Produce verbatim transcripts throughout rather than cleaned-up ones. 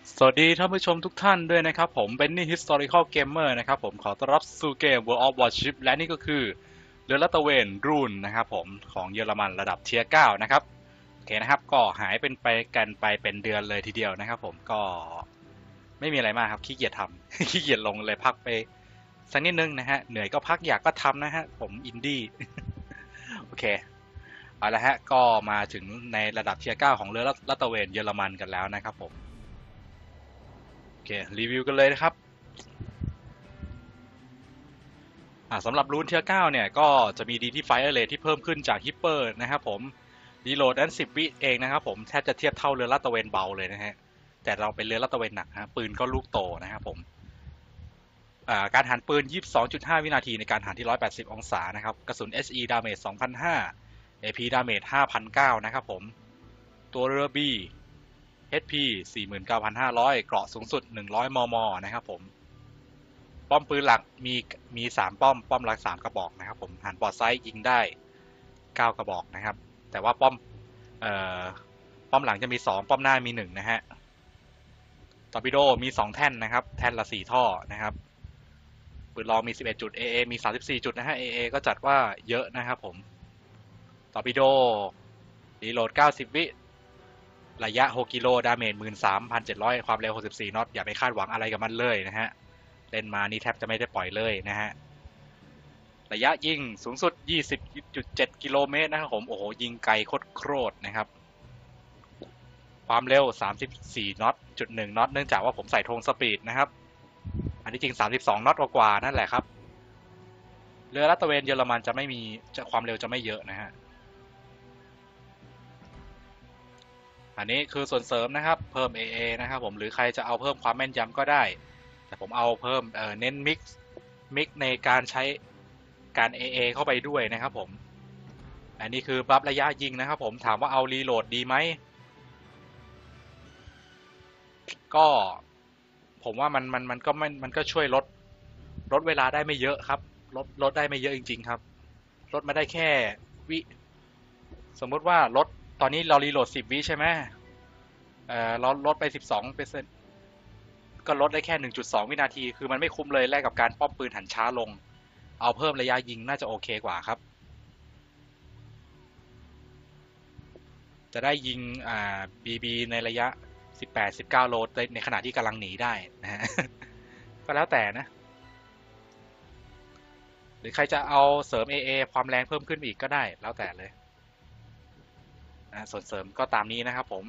สวัสดีท่านผู้ชมทุกท่านด้วยนะครับผมเป็นนี่ Historical Gamer นะครับผมขอต้อนรับสู่เกม World of Warship และนี่ก็คือเรือลาดตระเวนรูนนะครับผมของเยอรมันระดับเทียร์เก้านะครับโอเคนะครับก็หายเป็นไปกันไปเป็นเดือนเลยทีเดียวนะครับผมก็ไม่มีอะไรมากครับขี้เกียจทำ ขี้เกียจลงเลยพักไปสักนิดนึงนะฮะเหนื่อยก็พักอยากก็ทำนะฮะผมอินดี้ โอเคเอาละฮะก็มาถึงในระดับเทียร์เก้าของเรือลาดตระเวนเยอรมันกันแล้วนะครับผมโอเครีวิวกันเลยนะครับ อ่าสำหรับรูนเทียร์เก้าเนี่ยก็จะมีดีที่ไฟเออร์เรทที่เพิ่มขึ้นจากฮิปเปอร์นะครับผมรีโหลดนั้นสิบวิเองนะครับผมแทบจะเทียบเท่าเรือลาดตระเวนเบาเลยนะฮะแต่เราเป็นเรือลาดตระเวนหนักฮะปืนก็ลูกโตนะครับผมอ่าการหันปืน ยี่สิบสองจุดห้า วินาทีในการหันที่ หนึ่งร้อยแปดสิบ องศานะครับกระสุน เอช อี ดาเมจ สองพันห้าร้อย เอ พี ดาเมจ ห้าพันเก้าร้อย นะครับผมตัวเรือ B เอช พี สี่หมื่นเก้าพันห้าร้อย เกราะสูงสุดหนึ่งร้อยมมนะครับผม ป้อมปืนหลักมีมีสามป้อมป้อมหลักสามกระบอกนะครับผมหันปลอดไซด์ยิงได้เก้ากระบอกนะครับแต่ว่าป้อมเอ่อป้อมหลังจะมีสองป้อมหน้ามีหนึ่งนะฮะตอร์ปิโดมีสองแท่นนะครับแท่นละสี่ท่อนะครับปืนรองมีสิบเอ็ดจุด เอ เอ มีสามสิบสี่จุดนะฮะ เอ เอ ก็จัดว่าเยอะนะครับผมตอร์ปิโดรีโหลดเก้าสิบวิระยะหกกิโลดาเมจ หนึ่งหมื่นสามพันเจ็ดร้อย ความเร็วหกสิบสี่น็อตอย่าไปคาดหวังอะไรกับมันเลยนะฮะเล่นมานี่แทบจะไม่ได้ปล่อยเลยนะฮะ ระยะยิงสูงสุด ยี่สิบจุดเจ็ด กิโลเมตรนะครับผมโอ้โหยิงไกลโคตรๆนะครับความเร็ว สามสิบสี่น็อตจุดหนึ่งน็อตเนื่องจากว่าผมใส่ธงสปีดนะครับอันที่จริง สามสิบสองน็อตกว่าๆนั่นแหละครับเรือลาดตระเวนเยอรมันจะไม่มีจะความเร็วจะไม่เยอะนะฮะอันนี้คือส่วนเสริมนะครับเพิ่ม เอ เอ นะครับผมหรือใครจะเอาเพิ่มความแม่นยำก็ได้แต่ผมเอาเพิ่มเเน้นมิกซ์มิกในการใช้การ เอ เอ เข้าไปด้วยนะครับผมอันนี้คือบัฟระยะยิงนะครับผมถามว่าเอารีโหลดดีไหม ก็ผมว่ามันมันมันก็มันมันก็ช่วยลดลดเวลาได้ไม่เยอะครับลดลดได้ไม่เยอะจริงๆครับลดมาได้แค่วิสมมุติว่าลดตอนนี้เรารีโหลดสิบวิใช่ไหมเอ่อเราลดไปสิบสองเปอร์เซ็นต์ก็ลดได้แค่หนึ่งจุดสองวินาทีคือมันไม่คุ้มเลยแลกกับการป้อมปืนหันช้าลงเอาเพิ่มระยะยิงน่าจะโอเคกว่าครับจะได้ยิงอ่าบีบีในระยะสิบแปด สิบเก้าโลในขณะที่กำลังหนีได้นะฮะก็แล้วแต่นะ หรือใครจะเอาเสริม เอ เอ ความแรงเพิ่มขึ้นอีกก็ได้แล้วแต่เลยนะส่วนเสริมก็ตามนี้นะครับผม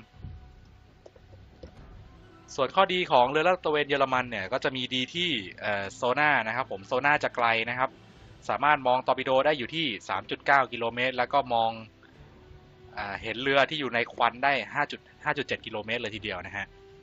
ส่วนข้อดีของเรือลาดตระเวนเยอรมันเนี่ยก็จะมีดีที่โซน่านะครับผมโซน่าจะไกลนะครับสามารถมองตอร์ปิโดได้อยู่ที่ สามจุดเก้า กิโลเมตรแล้วก็มองเห็นเรือที่อยู่ในควันได้ ห้าจุดเจ็ด กิโลเมตรเลยทีเดียวนะฮะ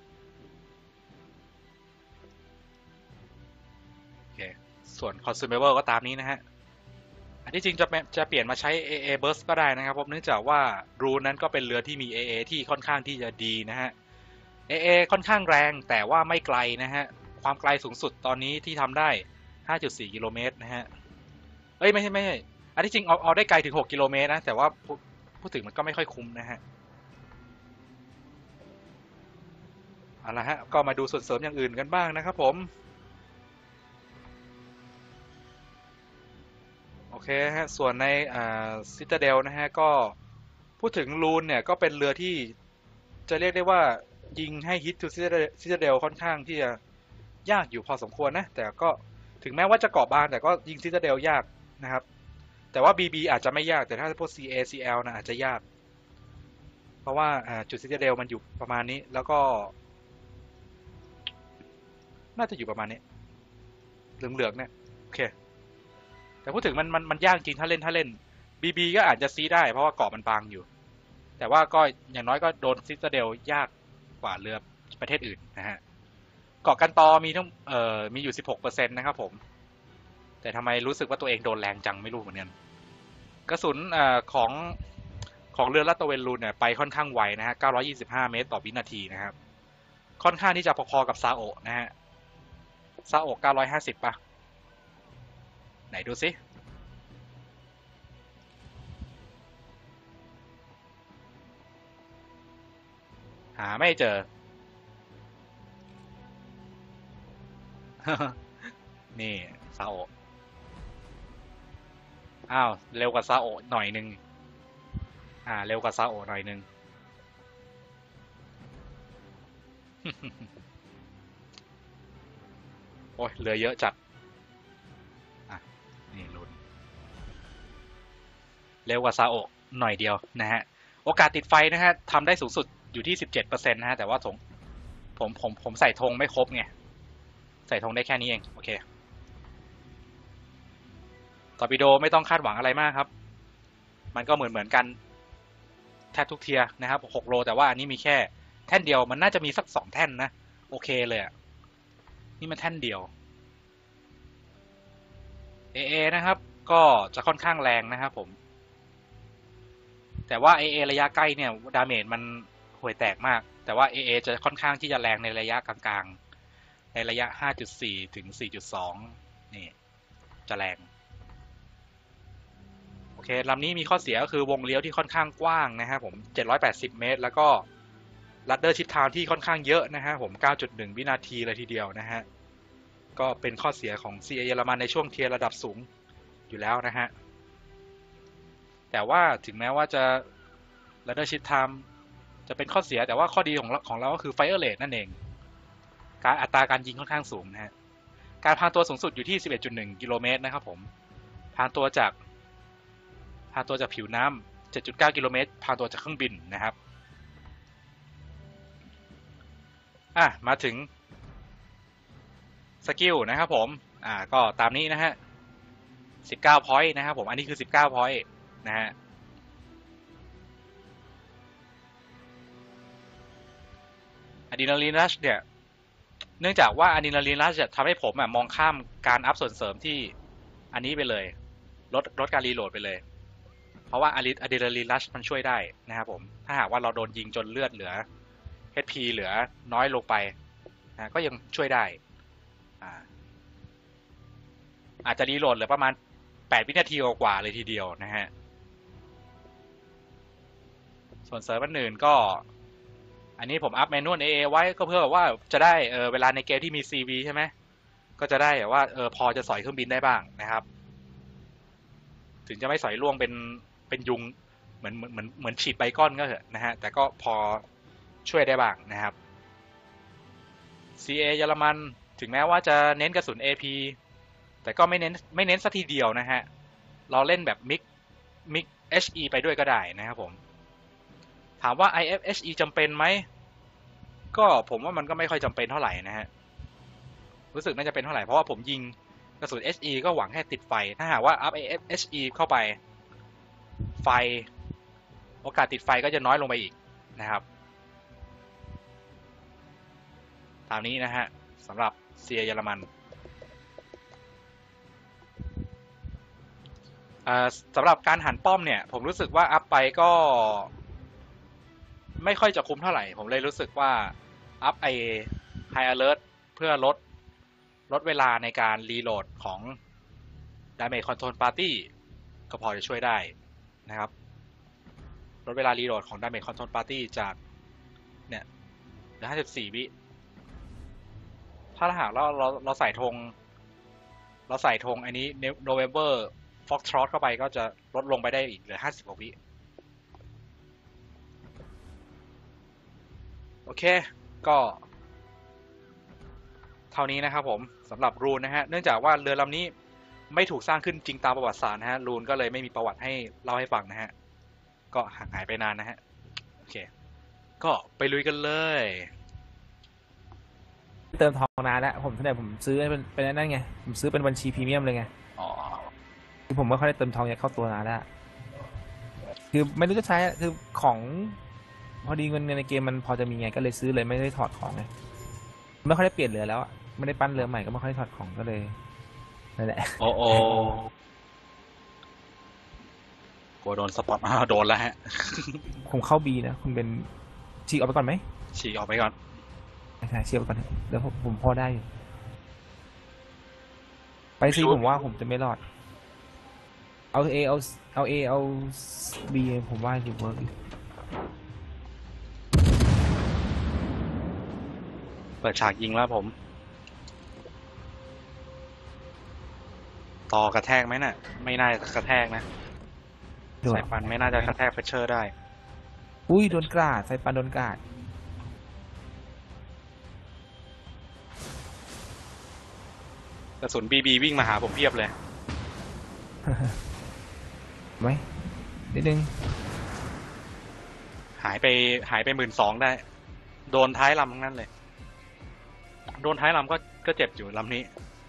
โอเคส่วน consumable ก็ตามนี้นะฮะ อันที่จริงจะจะเปลี่ยนมาใช้ เอ เอ Burst ก็ได้นะครับผมเนื่องจากว่ารูนนั้นก็เป็นเรือที่มี เอ เอ ที่ค่อนข้างที่จะดีนะฮะ เอ เอ ค่อนข้างแรงแต่ว่าไม่ไกลนะฮะความไกลสูงสุดตอนนี้ที่ทำได้ ห้าจุดสี่ กิโลเมตรนะฮะเอ้ยไม่ใช่ไม่ใช่อันที่จริงเอาเอาได้ไกลถึงหกกิโลเมตรนะแต่ว่าพูดพูดถึงมันก็ไม่ค่อยคุ้มนะฮะเอาละฮะก็มาดูส่วนเสริมอย่างอื่นกันบ้างนะครับผมโอเคฮะส่วนในอ่าซิตาเดลนะฮะก็พูดถึงรูนเนี่ยก็เป็นเรือที่ จะเรียกได้ว่ายิงให้ฮิตทูซิตาเดลค่อนข้างที่จะยากอยู่พอสมควรนะแต่ก็ถึงแม้ว่าจะเกาะบางแต่ก็ยิงซิตาเดลยากนะครับแต่ว่า บี บี อาจจะไม่ยากแต่ถ้าพวก ซี เอ ซี แอล นะอาจจะยากเพราะว่าจุดซิตาเดลมันอยู่ประมาณนี้แล้วก็น่าจะอยู่ประมาณนี้เหลืองๆเนี่ยโอเคแต่พูดถึงมันมันมันยากจริงถ้าเล่นถ้าเล่น บี บี ก็อาจจะซีได้เพราะว่าเกาะมันบางอยู่แต่ว่าก็อย่างน้อยก็โดนซิตาเดลยากกว่าเรือประเทศอื่นนะฮะ เกาะกันตอมีทั้งเอ่อมีอยู่สิบหกเปอร์เซ็นต์นะครับผมแต่ทำไมรู้สึกว่าตัวเองโดนแรงจังไม่รู้เหมือนกันกระสุนเอ่อของของเรือลาดตระเวนรูนเนี่ยไปค่อนข้างไวนะฮะเก้าร้อยยี่สิบห้าเมตรต่อวินาทีนะครับค่อนข้างที่จะพอๆกับซาโอะนะฮะซาโอะเก้าร้อยห้าสิบป่ะไหนดูสิหาไม่เจอนี่ซาโอะอ้าวเร็วกว่าซาโอะหน่อยนึงอ่าเร็วกว่าซาโอะหน่อยนึง โอ้ยเหลือเยอะจัดอ่ะนี่ลุ้นเร็วกว่าซาโอะหน่อยเดียวนะฮะโอกาสติดไฟนะฮะทำได้สูงสุดอยู่ที่สิบเจ็ดเปอร์เซ็นต์นะฮะแต่ว่าผมผมผมผมใส่ธงไม่ครบไงใส่ธงได้แค่นี้เองโอเคตอร์ปิโดไม่ต้องคาดหวังอะไรมากครับมันก็เหมือนเหมือนกันแทบทุกเทียนะครับหกโลแต่ว่าอันนี้มีแค่แท่นเดียวมันน่าจะมีสักสองแท่นนะโอเคเลยอ่ะนี่มันแท่นเดียว เอ เอ นะครับก็จะค่อนข้างแรงนะครับผมแต่ว่า เอ เอ ระยะใกล้เนี่ยดาเมจมันห่วยแตกมากแต่ว่า เอ เอ จะค่อนข้างที่จะแรงในระยะกลางๆในระยะ ห้าจุดสี่ ถึง สี่จุดสอง นี่จะแรงโอเคลำนี้มีข้อเสียก็คือวงเลี้ยวที่ค่อนข้างกว้างนะครับผมเจ็ดร้อยแปดสิบเมตรแล้วก็ลัดเดอร์ชิดทางที่ค่อนข้างเยอะนะฮะผม เก้าจุดหนึ่ง วินาทีเลยทีเดียวนะฮะก็เป็นข้อเสียของ ซี เอ เยอรมันในช่วงเทียร์ระดับสูงอยู่แล้วนะฮะแต่ว่าถึงแม้ว่าจะลัดเดอร์ชิดไทม์จะเป็นข้อเสียแต่ว่าข้อดีของเราของเราก็คือไฟเออร์เรทนั่นเองการอัตราการยิงค่อนข้างสูงนะฮะการพางตัวสูงสุดอยู่ที่ สิบเอ็ดจุดหนึ่ง กิโลเมตรนะครับผมพางตัวจากพางตัวจากผิวน้ำ เจ็ดจุดเก้า กิโลเมตรพางตัวจากเครื่องบินนะครับอ่ะมาถึงสกิลนะครับผมอ่าก็ตามนี้นะฮะสิบเก้า point นะครับผมอันนี้คือสิบเก้า point นะฮะอะดรีนาลีนรัชเนี่ยเนื่องจากว่าอะดรีนาลีนรัชจะทำให้ผมมองข้ามการอัพส่วนเสริมที่อันนี้ไปเลยลดลดการรีโหลดไปเลยเพราะว่าอะดรีนาลีนรัชมันช่วยได้นะครับผมถ้าหากว่าเราโดนยิงจนเลือดเหลือ เอช พี เหลือน้อยลงไปนะก็ยังช่วยได้อ่าอาจจะรีโหลดเหลือประมาณแปดวินาทีกว่าเลยทีเดียวนะฮะส่วนเสริมอันอื่นก็อันนี้ผมอัพแมนนวล เอ เอ ไว้ก็เพื่อว่าจะได้เออเวลาในเกมที่มี ซี วี ใช่ไหมก็จะได้แบบว่าเออพอจะสอยเครื่องบินได้บ้างนะครับถึงจะไม่สอยล่วงเป็นเป็นยุงเหมือนเหมือนเหมือนเหมือนฉีดใบก้อนก็เถอะนะฮะแต่ก็พอช่วยได้บ้างนะครับ ซี เอ เยอรมันถึงแม้ว่าจะเน้นกระสุน เอ พี แต่ก็ไม่เน้นไม่เน้นสัทีเดียวนะฮะเราเล่นแบบมิกมิก เอช อี ไปด้วยก็ได้นะครับผมถามว่า ไอ เอฟ เอช อี จำเป็นไหมก็ผมว่ามันก็ไม่ค่อยจำเป็นเท่าไหร่นะฮะรู้สึกน่าจะเป็นเท่าไหร่เพราะว่าผมยิงกระสุน เอช อี ก็หวังแค่ติดไฟถ้าหากว่าอัพ ไอ เอฟ เอช อี เข้าไปไฟโอกาสติดไฟก็จะน้อยลงไปอีกนะครับตามนี้นะฮะสำหรับเซียเยอรมันสำหรับการหันป้อมเนี่ยผมรู้สึกว่าอัพไปก็ไม่ค่อยจะคุ้มเท่าไหร่ผมเลยรู้สึกว่าอัพไอ High Alert เพื่อลดลดเวลาในการรีโหลดของ Damage Control Party ก็พอจะช่วยได้นะครับลดเวลารีโหลดของ Damage Control Party จากเนี่ยเหลือห้าสิบสี่วิถ้าหากเราเราเราใส่ธงเราใส่ธงอันนี้ November Foxtrot เข้าไปก็จะลดลงไปได้อีกเหลือห้าสิบกว่าวิโอเคก็เท่านี้นะครับผมสำหรับรูนนะฮะเนื่องจากว่าเรือลำนี้ไม่ถูกสร้างขึ้นจริงตามประวัติศาสตร์นะฮะรูนก็เลยไม่มีประวัติให้เล่าให้ฟังนะฮะก็ห่างหายไปนานนะฮะโอเคก็ไปลุยกันเลยเติมทองนานแล้วผมเนี่ยผมซื้อเป็นเป็นนั่นไงผมซื้อเป็นบัญชีพรีเมียมเลยไงอ๋อคือผมไม่ค่อยได้เติมทองอยากเข้าตัวนานแล้วคือไม่รู้จะใช้คือของพอดีเงินในเกมมันพอจะมีไงก็เลยซื้อเลยไม่ได้ถอดของไงไม่ค่อยได้เปลี่ยนเรือแล้วอ่ะไม่ได้ปั้นเรือใหม่ก็ไม่ค่อยได้ถอดของก็เลยนั่นแหละโอ้โอ้กลัวโดนสปอตโดนแล้วฮะผมเข้าบีนะคุณเป็นฉีกออกไปก่อนไหมฉีกออกไปก่อนใช่ฉีกออกไปก่อนเดี๋ยวผมผมพอได้อยู่ไปซีผมว่าผมจะไม่รอดเอาเอเอาเอาเอเอาบีผมว่าอยู่เวิร์กเปิดฉากยิงแล้วผมต่อกระแทกไหมน่ะ ไม่น่าจะกระแทกนะโดดสายฟันไม่น่าจะกระแทกเพชเชอร์ได้อุ้ยโดนกราดไฟปันโดนกราดกระสุนบีบีวิ่งมาหาผมเพียบเลยไหมนิดนึงหายไปหายไปหมื่นสองได้ โดนท้ายลำทั้งนั้นเลย โดนท้ายลำก็ก็เจ็บอยู่ลำนี้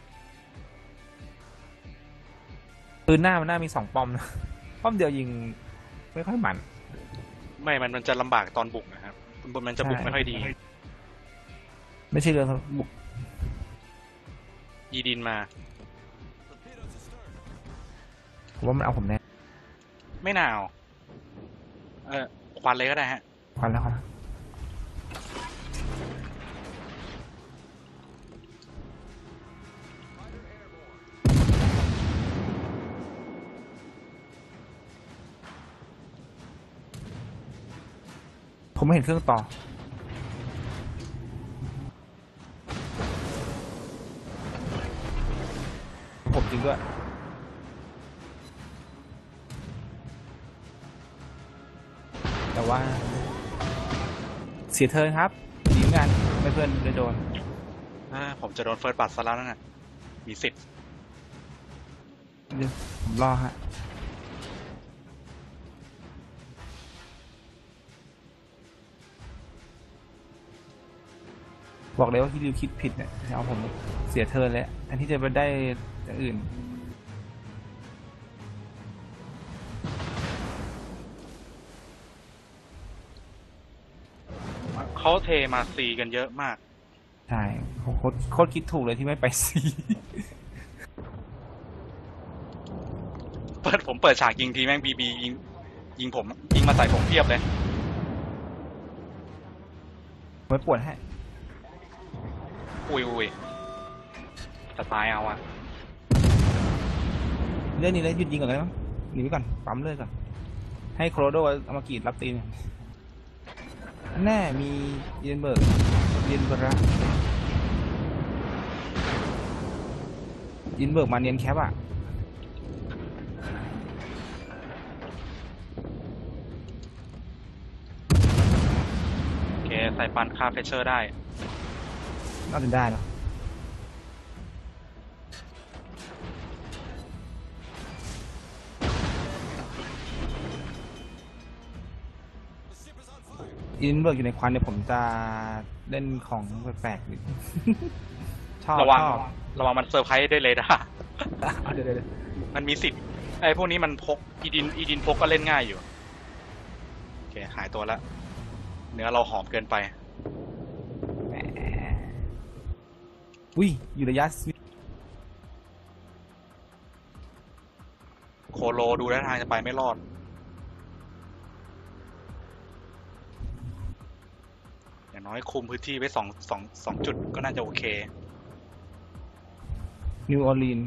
ปืนหน้ามันหน้ามีสองป้อมนะ ป้อมเดียวยิงไม่ค่อยมันไม่มันมันจะลำบากตอนบุกนะครับมันจะบุกใช่ไม่ค่อยดีไม่ใช่เรือบุกยีดินมาผมว่ามันเอาผมแน่ไม่น่าเอาเออควันเลยก็ได้ฮะควันแล้วครับผมไม่เห็นเครื่องต่อ ผมจริงด้วย แต่ว่า เสียเทิร์นครับทีมงานไม่เพื่อนเลยโดนอ่าผมจะโดนเฟิร์สบัตซะแล้วนั่นน่ะ มีสิทธิ์เดี๋ยวผมรอฮะ บอกเลยว่าที่ดิวคิดผิดเนี่ยเอาผมเสียเทิร์นแล้วแทนที่จะไปได้อย่างอื่นเขาเทมาซีกันเยอะมากใช่โคตรโคตรคิดถูกเลยที่ไม่ไปซีเปิดผมเปิดฉากยิงทีแม่งบีบียิงยิงผมยิงมาใส่ผมเพียบเลยไม่ปวดให้อุ้ยอุ้ยจะตายเอาอะเรื่องนี้เลยหยุดยิงก่อนเลยมั้งหนีไปก่อนปั๊มเลยก่อน ให้โคโรโดเอามากรีดรับตีนแน่มีเยนเบิร์กเยนเบิร์กเยนเบิร์กมาเนียนแคปอ่ะโอเคใส่ปันฆ่าเพชเชอร์ได้น่าจะได้เนาะอินเบิร์กอยู่ในควันเนี่ยผมจะเล่นของแปลกๆนิด ชอบระวังชอบระวังมันเซอร์ไพรส์ได้เลยนะเดี๋ยวเดี๋ยวเดี๋ยวมันมีสิทธิ์ไอ้พวกนี้มันพกอีดินอีดินพกก็เล่นง่ายอยู่ โอเคหายตัวแล้ว เนื้อเราหอมเกินไปแหมอุ้ยอยู่ระยะโคโลดูท่าทางจะไปไม่รอด อย่างน้อยคุมพื้นที่ไว้สองสองสองจุดก็น่าจะโอเคนิวออร์ลีน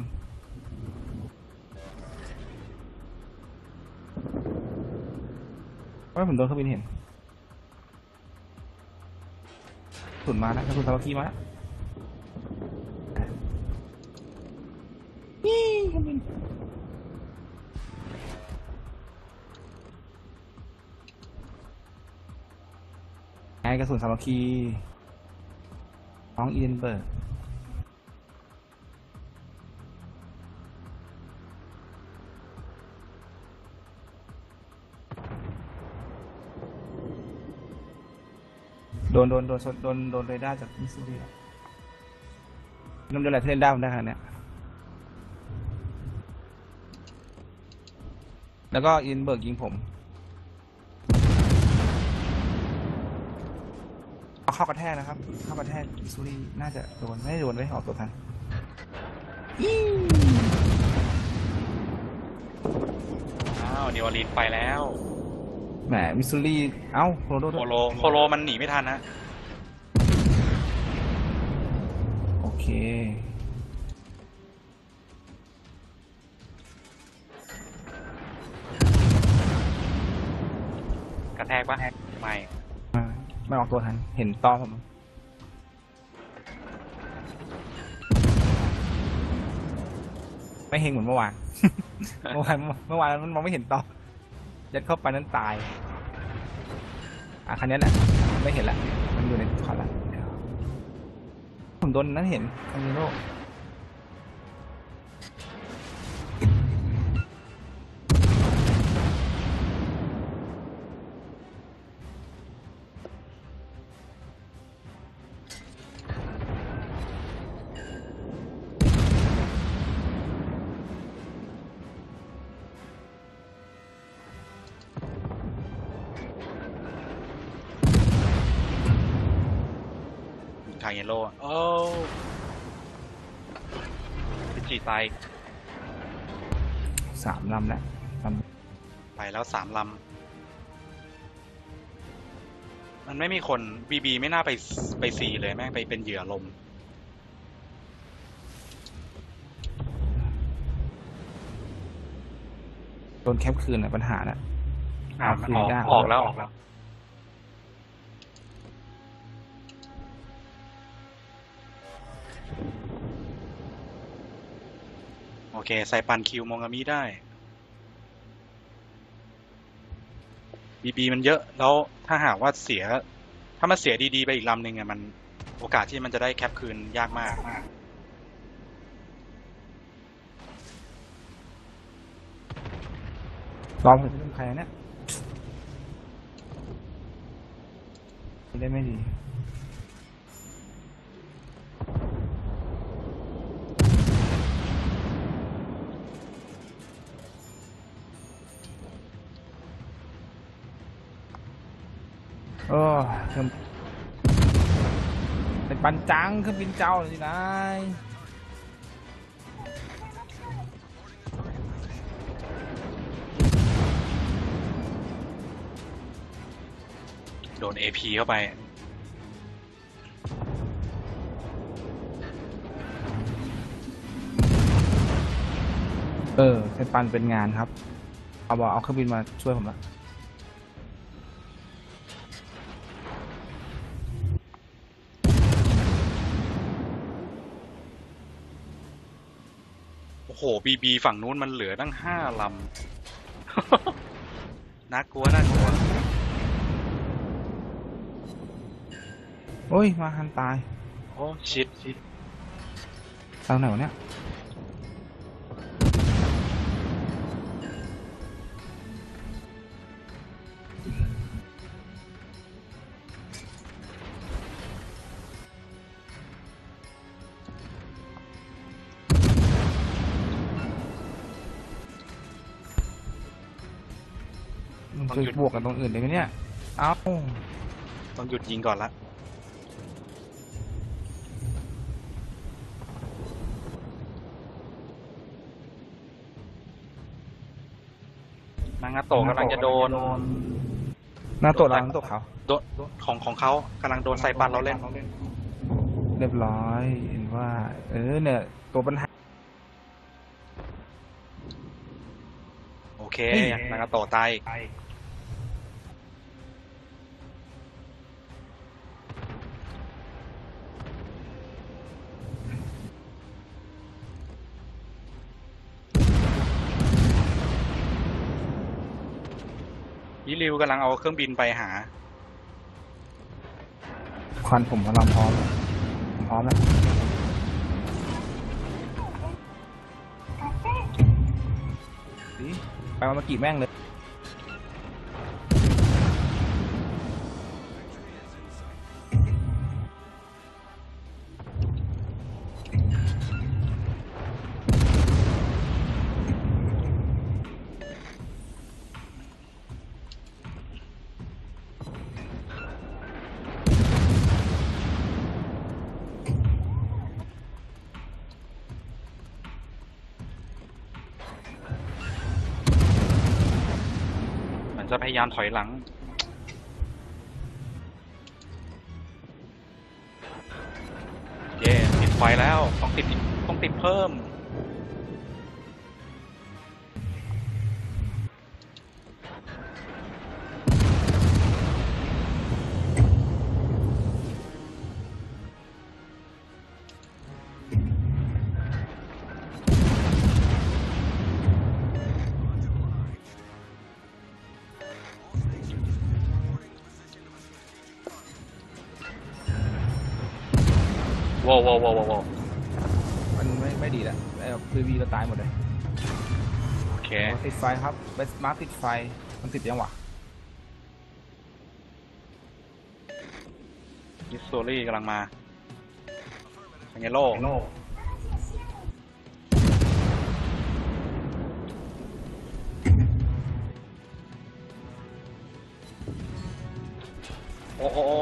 ว่าผมโดนเครื่องบินเห็นสุนมาแล้วกระสุนสามัคคีมาแล้วนี่เครื่องบินไงกระสุนสามัคคีน้องอีเดนเบิร์กโดนโดนโดนโดนโดนเรดาร์จากมิสซูรีน้ำเดือดไหลที่เล่นได้ผมได้ขนาดเนี้ยแล้วก็อินเบิร์กยิงผมเอาเข้ากระแทกนะครับ เข้ากระแทกมิสซูรีน่าจะโดนไม่โดนไม่ออกตัวทันอ้าวนิวออร์ลีนไปแล้วแหมมิสซูรีเอ้าโคโรโดโคโลโคโลมันหนีไม่ทันนะโอเคกระแทกปะไม่อ่าไม่ออกตัวทัน เห็นต้อผมไม่เฮงเหมือนเมื่อวาน เมื่อวานเมื่อวานมันมองไม่เห็นต่อยัดเข้าไปนั้นตายอ่ะคันนี้แหละไม่เห็นละมันอยู่ในคอร์ละผมโดนนั้นเห็นคามิโนคางเยโร่โอ้พิจิตายสามลำแล้วลไปแล้วสามลำมันไม่มีคนบีบีไม่น่าไปไปซีเลยแม่งไปเป็นเหยื่อลมำโดนแคปคืนอ่ะปัญหาน่ะอ่าเอามันคืนออกยากออกแล้วออกแล้ว โอเคใส่ปันคิวมองามิได้บีบีมันเยอะแล้วถ้าหากว่าเสีย ถ้ามันเสียดีๆไปอีกลำหนึ่งอะมันโอกาสที่มันจะได้แคปคืนยากมากรอผมเป็นใครนะเนี่ยได้ไม่ดีโอ้เครื่องเป็นปันจังเครื่องบินเจ้าเลยนะโดน เอ พี เข้าไปเออเป็นปันเป็นงานครับ เอาบอกเอาเครื่องบินมาช่วยผมละโอ้โหบีบีฝั่งนู้นมันเหลือตั้งห้าลำ น่ากลัวน่ากลัวโอ้ยมาหันตายโอ้ชิดทางไหนวะเนี่ยมันจะบวกกันตรงอื่นได้ไหมเนี่ย เอ้าต้องหยุดยิงก่อนละนางาโตะกำลังจะโดนหน้าตัวเราหน้าตัวเขาโดนของของเขากำลังโดนไซปันเราเล่นเรียบร้อยเห็นว่า เออเนี่ยตัวปัญหาโอเคเฮ้ยนางาโตะตายยิริวกำลังเอาเครื่องบินไปหาควันผมกำลังพร้อมผมพร้อมแล้วสิไปมาเมื่อกี้แม่งเลยมันจะพยายามถอยหลัง เย่ติดไฟแล้ว ต้องติดต้องติดเพิ่ม โโว้วโว้วโว้วโว้วมันไม่ไม่ดีแล้วไอ้คือวีเราตายหมดเลยโอเคติดไฟครับเบสมาร์ติดไฟมันติดยังวะมิสซูรี่กำลังมาซังเกโลโอ้โอ้โอ้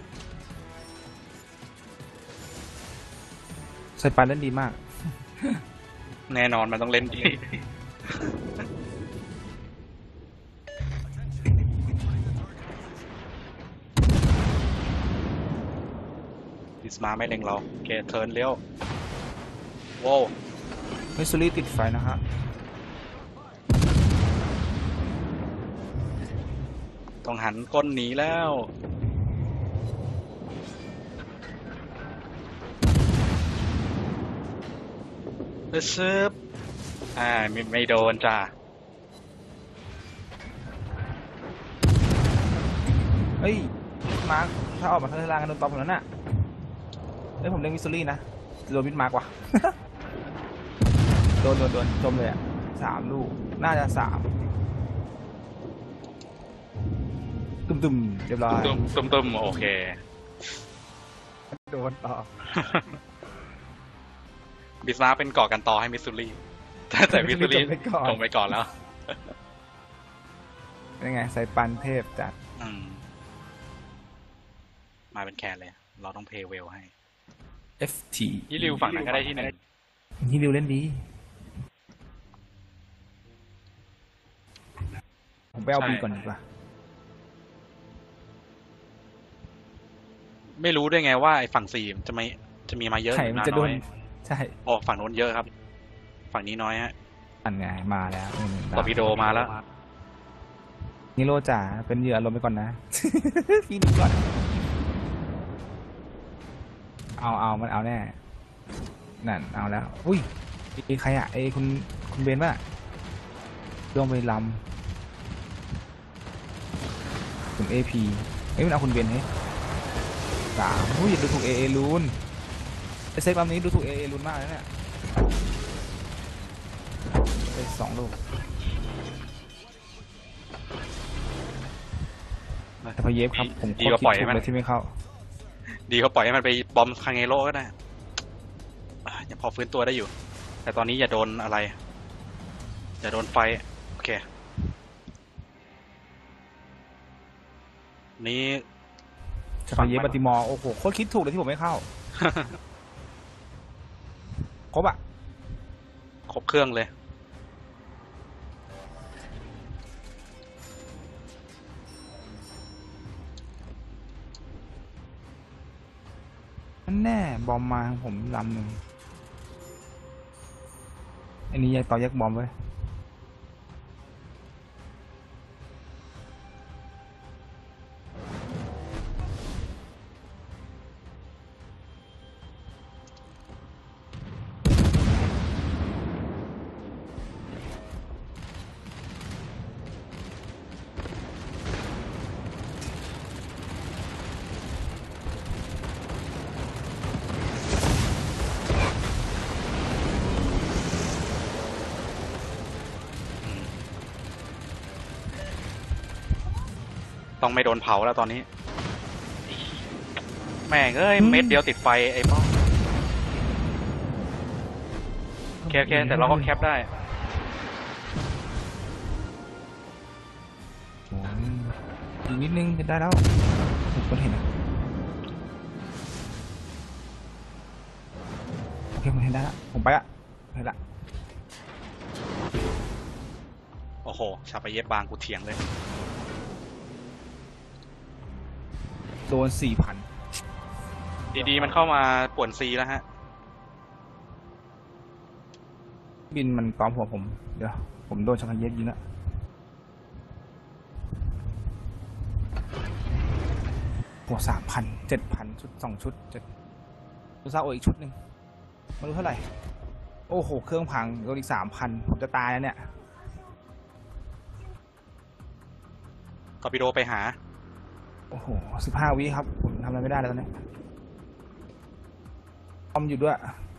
ใส่ปันเล่นดีมากแน่นอนมันต้องเล่นดี ดิสมาไม่เล็งเราโอเคเทิร์นเลี้ยวโว้วมิสซูรี่ติดไฟนะฮะต้องหันก้นหนีแล้วเออซึบอ่าไม่ไม่โดนจ้าเฮ้ยมาร์คถ้าออกมาทางล่างกันโดนตบผมนั้นน่ะเฮ้ยผมเล่นมิสซูรี่นะโดนมิดมาร์กว่ะ โดนโดนโดนจมเลยอ่ะสามลูกน่าจะสามตุ่มตุ่มๆเรียบร้อยตุ้มตุ้มตุ้มโอเคโดนต่อบิสมาเป็นก่อกันต่อให้มิสซูรี่ แต่แต่มิสซูรี่จบไปก่อนจบไปก่อนแล้วยังไงใส่ปันเทพจัดอืม มาเป็นแคนเลย เราต้องเพย์เวลให้เอฟ ทียี่ริวฝั่งนั้นก็ได้ที่หนึ่งนี่ริวเล่นดีผมไปเอาใช่บีก่อนดีกว่าไม่รู้ด้วยไงว่าไอ้ฝั่งสี่จะไม่จะมีมาเยอะไข่หรือมันมาจะโดน้นอยใช่โอ้ฝั่งโน้นเยอะครับ ฝั่งนี้น้อยฮะอันไงมาแล้วตอร์ปิโดมาแล้วนิโรจ่าเป็นเหยื่ออารมณ์ไปก่อนนะ พี่หนีก่อน เอาเอามันเอาแน่ นั่นเอาแล้ว อุ้ยไอ้ใครอ่ะไอ้คุณคุณเบนป่ะลงไปลำคุณเอพีเอ้ยมันเอาคุณเบนให้สามอุ้ยดูถูกเอเอลูนไอเซตลำนี้ดูถูกเอเอลูนมากเลยเนี่ยไปสองลูกแต่พอเย็บครับผมดีกว่าปล่อยให้ถูกมันเลยที่ไม่เข้าดีเขาปล่อยให้มันไปบอมคางเงโร่ก็ได้อ่ะยังพอฟื้นตัวได้อยู่ แต่ตอนนี้อย่าโดนอะไร อย่าโดนไฟ โอเค นี้จะพอเย็บบัติมอร์โอ้โหโคตรคิดถูกเลยที่ผมไม่เข้า ครบอ่ะครบเครื่องเลยนั่นแน่บอมมาผมลำหนึ่งอันนี้ยายต่อยักบอมไว้ยต้องไม่โดนเผาแล้วตอนนี้ แม่งเอ้ย เม็ดเดียวติดไฟไอ้ป้องแคปแคปแต่เราก็แคปได้โอ้ยอีกนิดนึงจะได้แล้วผมก็เห็นนะโอเคผมเห็นได้ละผมไปละเห็นละโอ้โห ชาไปเย็บบางกูเถียงเลยโดนสี่พันดีๆมันเข้ามาป่วนซีแล้วฮะบินมันตอมหัวผมเดี๋ยวผมโดนชักเย็บยิงละหัวสามพันเจ็ดพันชุดสองชุดเจ็ดดูซาโออีกชุดหนึ่งไม่รู้เท่าไหร่โอ้โหเครื่องพังโดนอีกสามพันผมจะตายแล้วเนี่ยตอร์ปิโดไปหาโอ้โหสิบห้าวิครับผมทำอะไรไม่ได้แล้วตอนนี้ทอมอยู่ด้วย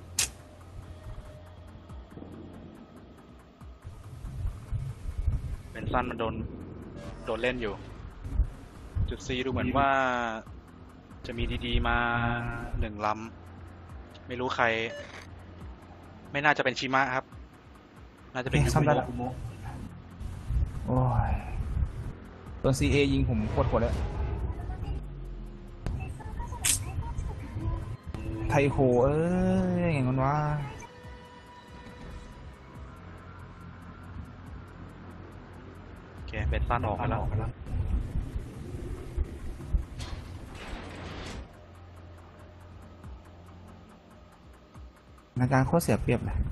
เป็นสั้นมันโดนโดนเล่นอยู่ จุดซีดูเหมือนว่าจะมีดีๆมาหนึ่งลำไม่รู้ใคร ไม่น่าจะเป็นชิมะครับ น่าจะเป็นโอเคยูซ่อมได้คุละโมะโอ้ยโดนซีเอยิงผมโคตรโหดเลยไทโฮเอ้ยอย่างนั้นวะโอเคเป็นสั้นออกมาแล้วในการโคตรเสียเปรียบเลย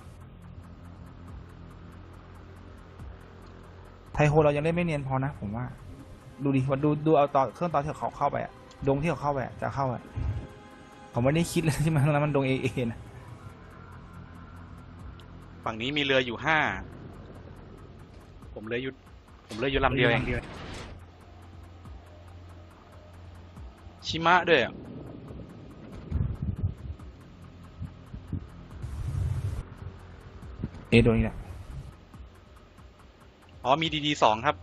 ไทโฮเรายังเล่นไม่เนียนพอนะผมว่า ดูดิว่าดูดูเอาตอนเครื่องตอนที่เขาเข้าไปอะดงที่เขาเข้าไปอะจะเข้าอะผมไม่ได้คิดเลยที่มันแล้วมันดงเอเอนะฝั่งนี้มีเรืออยู่ห้า ผมเรืออยู่ผมเรืออยู่ลำเดียวเองชิมะด้วยอะเอโดนนี่แหละอ๋อมีดีดีสองครับ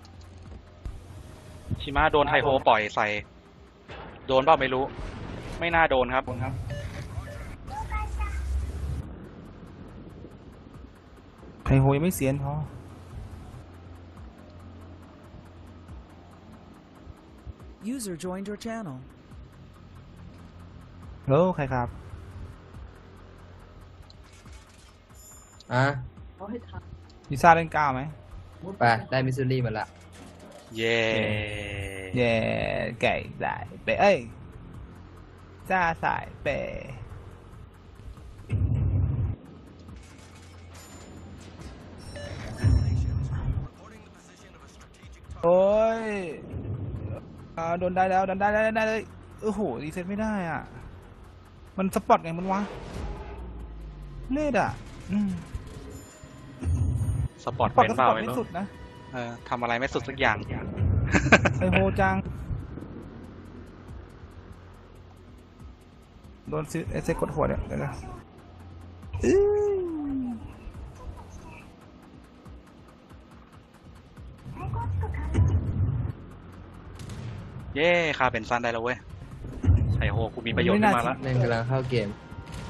ชิมะโดนไทโฮปล่อยใส่ โดนเปล่าไม่รู้ ไม่น่าโดนครับไทโฮยังไม่เสียนพอ User joined your channel. ฮัลโหลใครครับอ่ะลิซ่าเล่นก้าวไหมไปได้มิสซูรี่มาละเย่เย่ไก่สายเปเอ้ยจ้าสายเปโอ้ยอ่าโดนได้แล้วโดนได้ได้ได้เลยโอ้โหรีเซ็ตไม่ได้อ่ะ มันสปอตไงมันวะเล่ดอ่ะอืมสปอร์ตสปอตเป็นก็สเปล่าปอตไม่ไม่รู้สุดนะเออทำอะไรไม่สุดสักอย่างไอโฮจัง โดนซื้อเอสเซกดหัวเนี่ยเดี๋ยวนะอื้อเย่ค่าเป็นซันได้แล้วเว้ยไทโฮกูมีประโยชน์ขึ้นมาแล้วแม่งกำลังเข้าเกม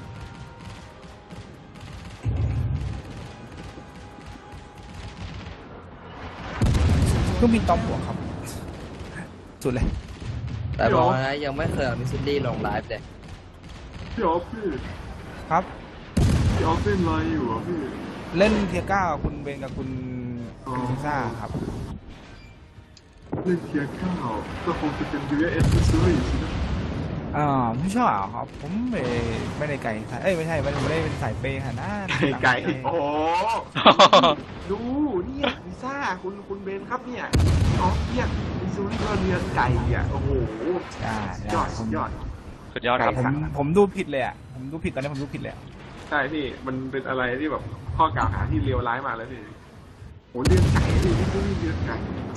เครื่องบินตอมหัวครับ สุดเลยแต่บอกนะยังไม่เคยเอามิสซูรี่ลงไลฟ์เลยพี่ออฟพี่ครับพี่ออฟเล่นอะไรอยู่อ่ะพี่เล่นเทียก้ากับคุณเบนกับคุณอ๋อคุณพิซซ่าครับเล่นเทียร์เก้าก็คงจะเป็น ยู เอส Missouri สินะอ่าไม่ใช่เหรอครับ ผมไม่ไม่ได้ไก่สายเอ้ยไม่ใช่ไม่ไม่ได้เป็นสายเปย์ขนาดนั้นไก่ไก่โอ้โหดูเนี่ยพิซซ่าคุณคุณเบนครับเนี่ยออฟเนี่ยมิสซูรี่ก็เรียนไก่อ่ะโอ้โหอ่ายอดผมยอดสุดยอดครับผมผมดูผิดเลยอ่ะ ผมดูผิดตอนนี้ผมดูผิดเลยอะใช่พี่มันเป็นอะไรที่แบบข้อกล่าวหาที่เลวร้ายมาแล้วพี่โหเรียนไก่พี่มิสซูรี่เรียนไก่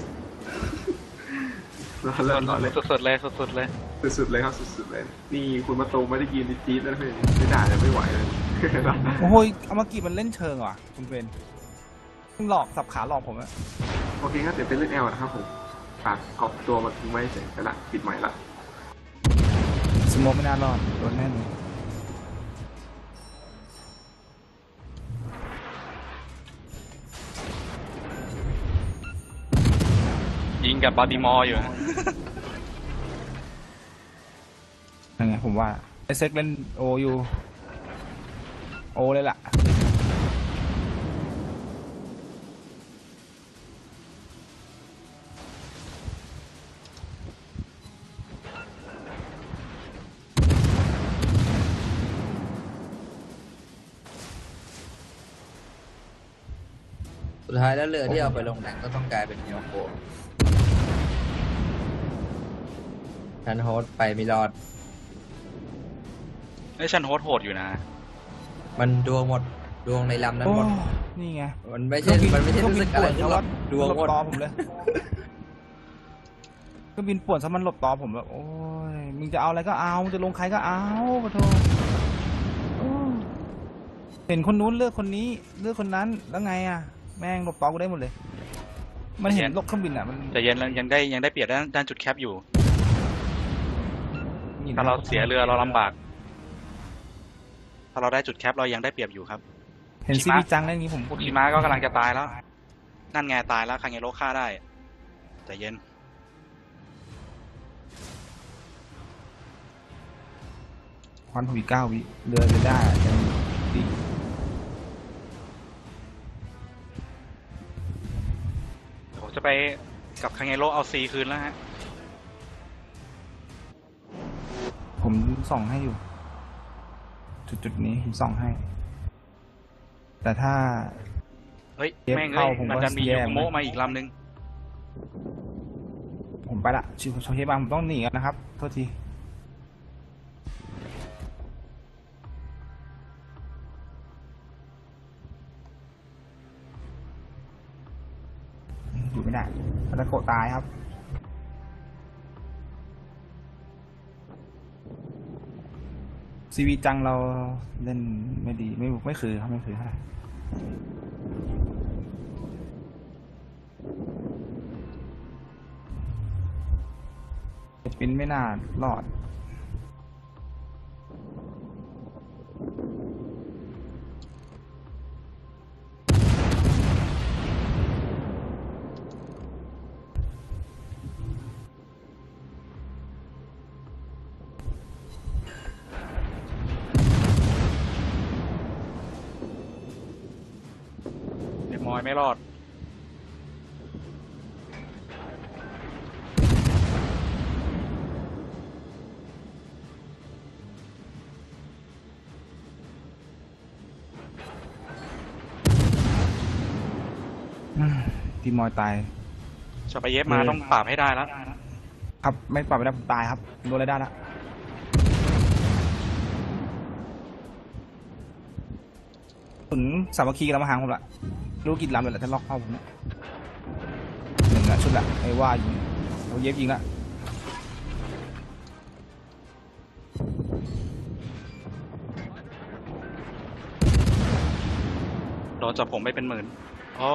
เราเล่นเราเล่นสุดๆเลยสุดๆเลยสุดๆเลยครับสุดๆเลยนี่คุณมาโตไม่ได้กินจี๊ดแล้วพี่ไม่ด่าจะไม่ไหวเลยโอ้โหอามากิมันเล่นเชิงว่ะคุณเบนมันหลอกสับขาหลอกผมอะโอเคครับเดี๋ยวไปเล่นแอลนะครับผมฝากเอาตัวมาทิ้งไว้เฉยๆละปิดใหม่ละสโมกไม่น่ารอดโดนแน่นอนยิงกับบาร์ติมอร์อยู่ยังไงผมว่าไอเซ็กเล่นโออยู่โอเลยล่ะสุดท้ายแล้วเรือที่เอาไปลงหนังก็ต้องกลายเป็นเฮียโกะทันโฮสต์ไปไม่รอดไอ้ชันโฮสโหดอยู่นะมันดวงหมดดวงในลำนั้นโอ้หมดนี่ไงมันไม่ใช่มันไม่ใช่รู้สึกอะไรเคที่รื่องบินป่วนว่าดวงหลบหมดต่อผมเลยเครื่องบินป่วนซะมันหลบต่อผมแบบโอ้ยมึงจะเอาอะไรก็เอามึงจะลงใครก็เอาปะโทเห็นคนนู้นเลือกคนนี้เลือกคนนั้นแล้วไงอ่ะแม่งลบเป้ากูได้หมดเลย มันเห็นลบเครื่องบินอ่ะมันแต่ยังยังได้ยังได้เปรียบด้านด้านจุดแคปอยู่ถ้าเราเสียเรือเราลำบาก ถ้าเราได้จุดแคปเรายังได้เปรียบอยู่ครับเห็นชิซีมะบีจังได้นี้ผมกดคีม้าก็กำลังจะตายแล้ว นั่นไงตายแล้วคังเงโร่ฆ่าได้ใจเย็นควันผมอีกเก้าวิเรือจะได้ยังดีผมจะไปกับคังเงโร่เอาซีคืนแล้วฮะผมส่องให้อยู่ จุดจุดๆนี้ผมส่องให้ แต่ถ้าเฮ้ยเอฟแม่งเข้าเอ้ยผมมันก็จะมีแย่ยูเหมือนกันโมะมาอีกลำหนึ่งผมไปละชิวชาวเฮบังผมต้องหนีกันนะครับ โทษที อยู่ไม่ได้คาตาโกะตายครับ ซีวีจังเราเล่นไม่ดีไม่ไม่คือครับไม่คือเท่าไหร่ปินไม่น่ารอดเดมอยไม่รอดอืมทีมอยตายชาไปเย็บมาต้องปราบให้ได้แล้วครับไม่ปรับไม่ได้ผมตายครับโดนอะไรได้ละถึงสามัคคีกันแล้วมาหางผมละรู้กี่ลำเลยแหละถ้าล็อกเข้าผมเนี่ยหนึ่งละชุดละไอ้ว่ายิงเราเย็บยิงละโดนจับผมไปเป็นหมื่นโอ้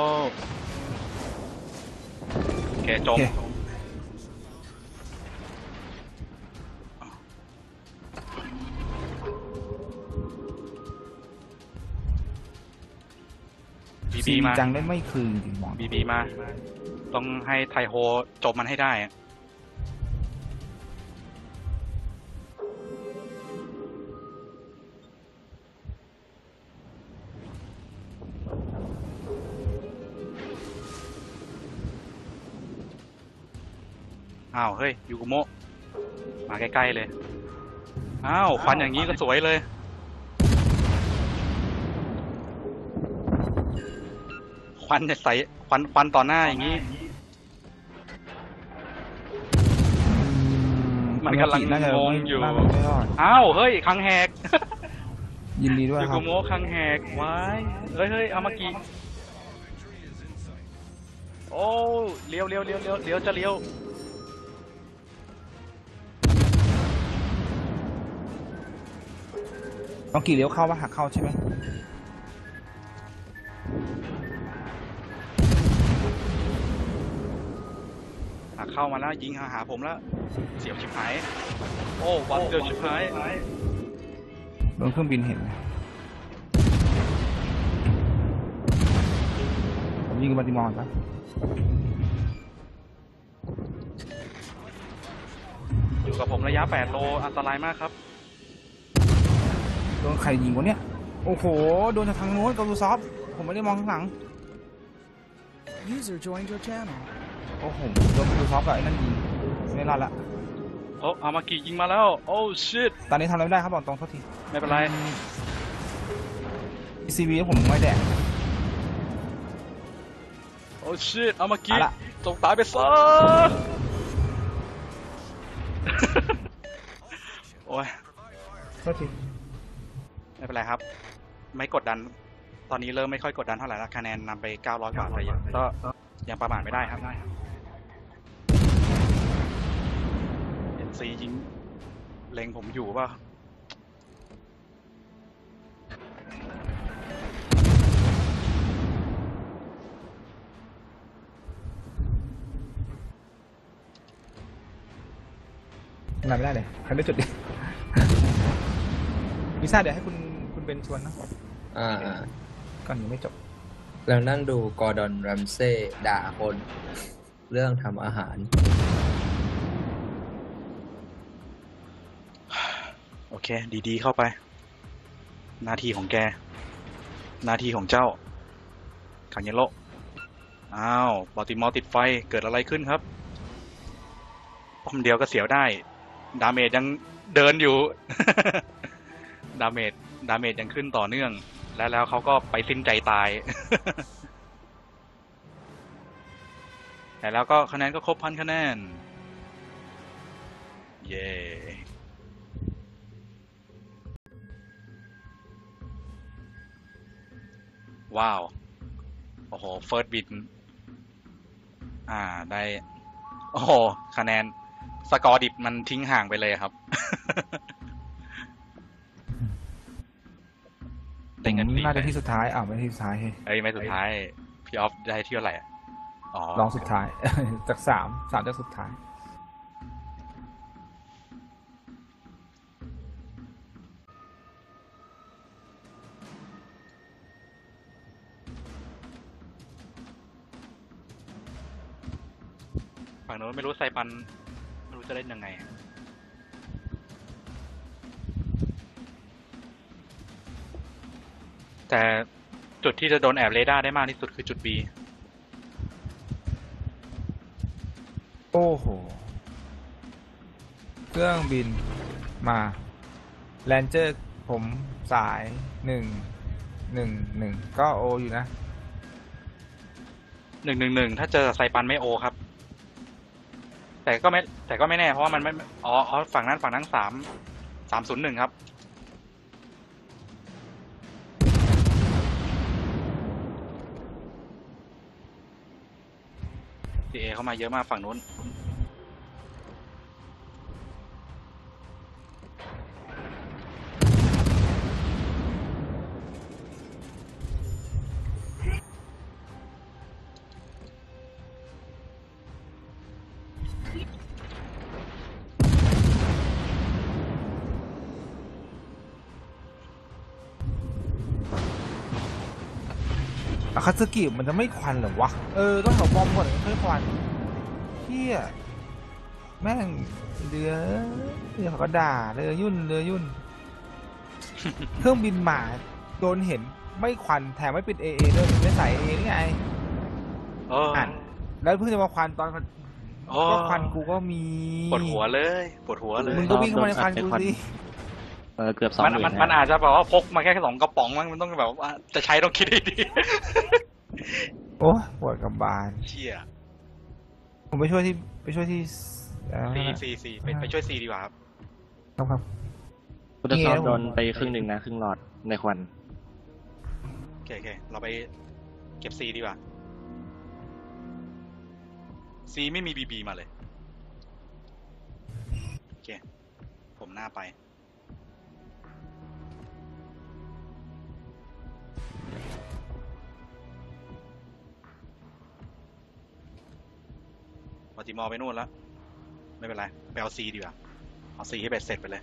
โอเคจโอบ เคบีซีบีมาจังได้ไม่คืนจริงๆมองบีบีมา ต้องให้ไทโฮจบมันให้ได้อะอ้าว เฮ้ย ยูกุโมะ มาใกล้ ๆ เลย อ้าว ควันอย่างนี้ก็สวยเลย ควันจะใสควันควันต่อหน้าอย่างนี้ มันกำลังน่าจะงงไม่อยู่น่าจะไม่รอดอ้าว เฮ้ย คังแหกยินดีด้วยยูครักุบโมะคังแหกไว้เฮ้ยเฮ้ยเอามากี่โอ้เลี้ยวเลี้ยวเลี้ยวเลี้ยวเลี้ยวจะเลี้ยวต้องกี่เลี้ยวเข้าปะหักเข้าใช่ไหมอ่ะเข้ามาแล้วยิงหาหาผมแล้ว เสียวชิบหาย โอ้วัดเสียวชิบหายโดนเครื่องบินเห็นไหมผมยิงกับบัติมอนครับอยู่กับผมระยะแปดโลอันตรายมากครับโดนใครยิงวะเนี่ย โอ้โห โดนจากทางโน้นกับรูซอฟผมไม่ได้มองข้างหลัง User joined your channel. โอ้โหโดนรูซอฟกับไอ้นั่นยิงไม่รอดละโอ้เอามากี่ยิงมาแล้ว โอ้ชิตตอนนี้ทำอะไรไม่ได้ครับบอกตรงโทษทีไม่เป็นไรซีวีผมไม่แดกโอ้ชิตเอามากี่เอาละจงตายไปซะ โอ้ยโทษทีไม่เป็นไรครับ ไม่กดดัน ตอนนี้เริ่มไม่ค่อยกดดันเท่าไหร่แล้วคะแนนนำไปเก้าร้อยกว่าแต่ยังก็ยังประมาทไม่ได้ครับเอ็นซียิงเล็งผมอยู่ป่ะทำไม่ได้เลยใครได้จุดดิ วิซ่าเดี๋ยวให้คุณคุณเบนชวนนะอ่าก่อนยังไม่จบแล้วนั่งดูกอร์ดอน แรมเซ่ด่าคน เรื่องทำอาหารโอเค ดีๆเข้าไป หน้าที่ของแก หน้าที่ของเจ้าคังเยโลอ้าวบอลติมอร์ติดไฟเกิดอะไรขึ้นครับป้อมเดียวก็เสียวได้ ดาเมจยังเดินอยู่ ดาเมจดาเมจยังขึ้นต่อเนื่อง และแล้วเขาก็ไปสิ้นใจตาย แต่แล้วก็คะแนนก็ครบพันคะแนน เย้ ว้าว โอ้โห เฟิร์สบิน อ่า ได้ โอ้โห คะแนน สกอร์ดิบมันทิ้งห่างไปเลยครับ ได้เงินผมฟรีน่าจะไปที่สุดท้ายอ้าวไม่ที่สุดท้ายเฮ้ยเอ้ย ไม่สุดท้าย พี่ออฟได้ที่เท่าไหร่อะอ๋อลองสุดท้าย จากสามสามจากสุดท้ายฝั่งโน้นไม่รู้ไซปัน ไม่รู้จะเล่นยังไงอะแต่จุดที่จะโดนแอบเรดาร์ได้มากที่สุดคือจุด B โอ้โห เครื่องบินมาแลนเจอร์ผมสายหนึ่งหนึ่งหนึ่งก็โออยู่นะหนึ่งหนึ่งหนึ่งถ้าเจอไซปันไม่โอครับ แต่ก็ไม่แต่ก็ไม่แน่เพราะว่ามันไม่อ๋ออ๋อฝั่งนั้นฝั่งนั้นสามสามศูนย์หนึ่งครับ ซี เอ เข้ามาเยอะมากฝั่งนู้นอาคาซึกิมันจะไม่ควันเหรอวะ เออ ต้องเอาบอมก่อนค่อยควันเฮียแม่งเรือเรือเขาก็ด่าเรือยุ่นเรือยุ่น เครื่องบินหมาโดนเห็นไม่ควันแถมไม่ปิดเอเอด้วยไม่ใส่เอนี่ไงเอออ่านแล้วเพิ่งจะมาควันตอนโอ้ก็ควันกูก็มีปวดหัวเลยปวดหัวเลยมึงก็วิ่งเข้ามาในควันกูสิเออเกือบสองมันหมื่นมันมันอาจจะแบบว่าพกมาแค่สองกระป๋องมั้งมันต้องแบบว่าจะใช้ต้องคิดให้ดีโอ้ยปวดกับบานเชี่ยผมไปช่วยที่ไปช่วยที่เอ่อซีซีซีไปไปช่วยซีดีกว่าครับครับครับพุทธศาสโดนไปครึ่งหนึ่งนะ ครึ่งหลอดในควันโอเคโอเคเราไปเก็บซีดีกว่าซีไม่มีบีบีมาเลยโอเคผมหน้าไปบอติมอร์ไปนู่นแล้วไม่เป็นไรไปเอาซีดีกว่าเอาซีให้เบ็ดเสร็จไปเลย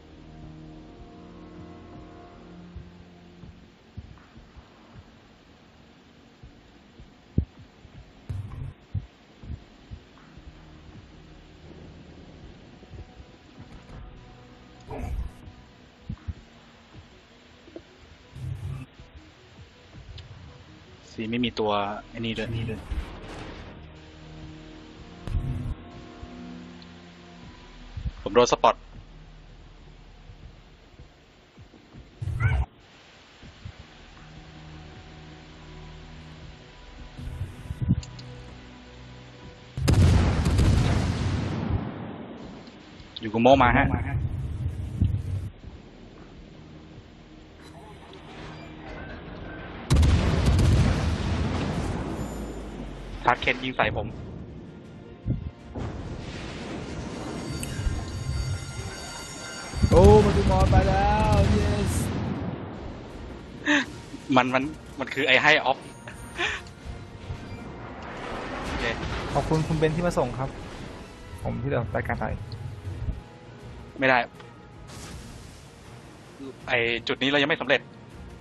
ซีไม่มีตัวไอ้นี่ด้วยผมโดนสปอตอยู่กับโมมาฮะทาร์เคนยิงใส่ผมโอ้มาดูมอนไปแล้ว yes มันมันมันคือไอ้ให้ออฟโอเคขอบคุณคุณเบนที่มาส่งครับ ผมที่เดิมรายการไปไม่ได้ ไอจุดนี้เรายังไม่สำเร็จ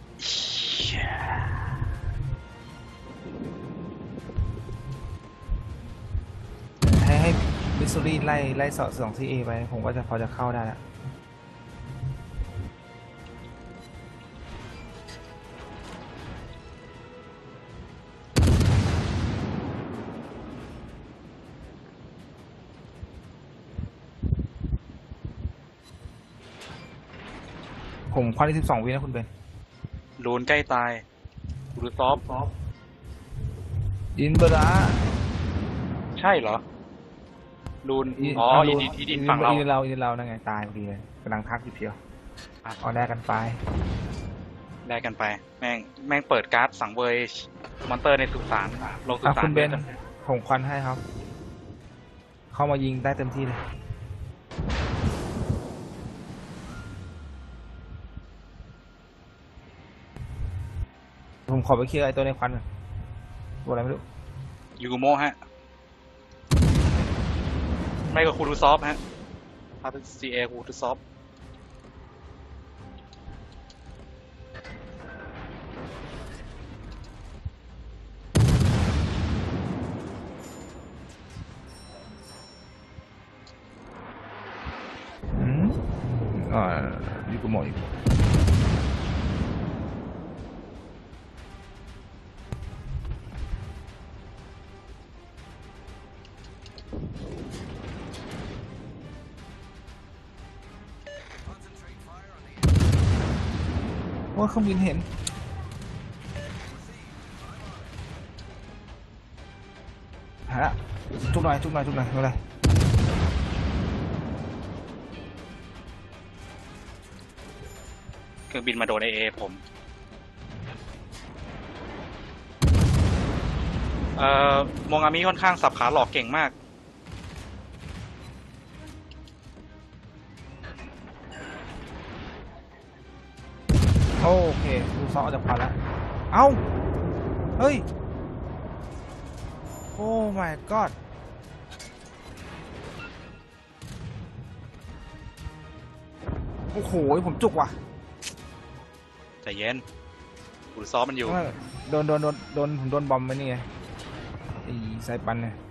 ให้ให้มิสซูรีไล่ไล่สองสองที่เอไปผมก็จะพอจะเข้าได้แล้วผมควันที่สิบสองวินะคุณเบนรูนใกล้ตายรูซอฟอินเบราใช่เหรอ รูน อ๋อ อีดินอีดินฝั่งเราอินเราอินเรานั่นไงตายพอดีเลยกำลังทักอยู่เพียวอ่ะเอาแลกกันไปแลกกันไป แม่ง แม่งเปิดการ์ดสังเวยมอนเตอร์ในสุสานลงสุอ่ะสานคุณเบนด้วยผมควันให้ครับ เข้ามายิงได้เต็มที่เลย ผมขอไปเคลียร์ไอ้ตัวในควันก่อนตัวอะไรไม่รู้ยูโมฮะ ไม่ก็คูรูซอฟฮะพาเป็นซีเอคูรูซอฟอืมอ่ายูกุโมะอีกโอ้ยเครื่องบินเห็น หาละจุกหน่อยจุกหน่อยจุกหน่อยไม่เป็นไรเครื่องบินมาโดนไอเอผม เอ่อมองอามิค่อนข้างสับขาหลอกเก่งมากโอเคดูซอจะพันแล้ว เอ้า เฮ้ย โอ้ my god โอ้โห ผมจุกว่ะใจเย็นคูรูซอฟมันอยู่โดนโดนโดนโดนผมโดนบอมไปนี่ไงไอ้ไซปันเนี่ย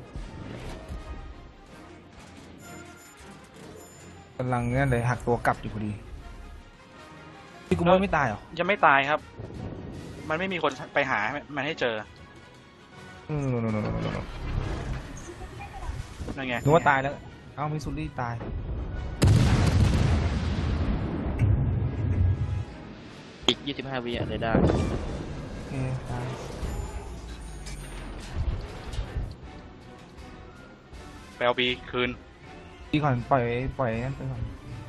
กำลังนั่นเลยหักตัวกลับอยู่พอดีพี่กูไม่ไม่ตายเหรอยังไม่ตายครับ มันไม่มีคนไปหามันให้เจออืมโนโนโนโนโนโนนั่นไงนึกว่าตายแล้ว เอ้ามิสซูรี่ตายอีกยี่สิบห้าวิอะเลยได้โอเคตายไปเอาบีคืนดีก่อนปล่อยปล่อยนั่นไปก่อน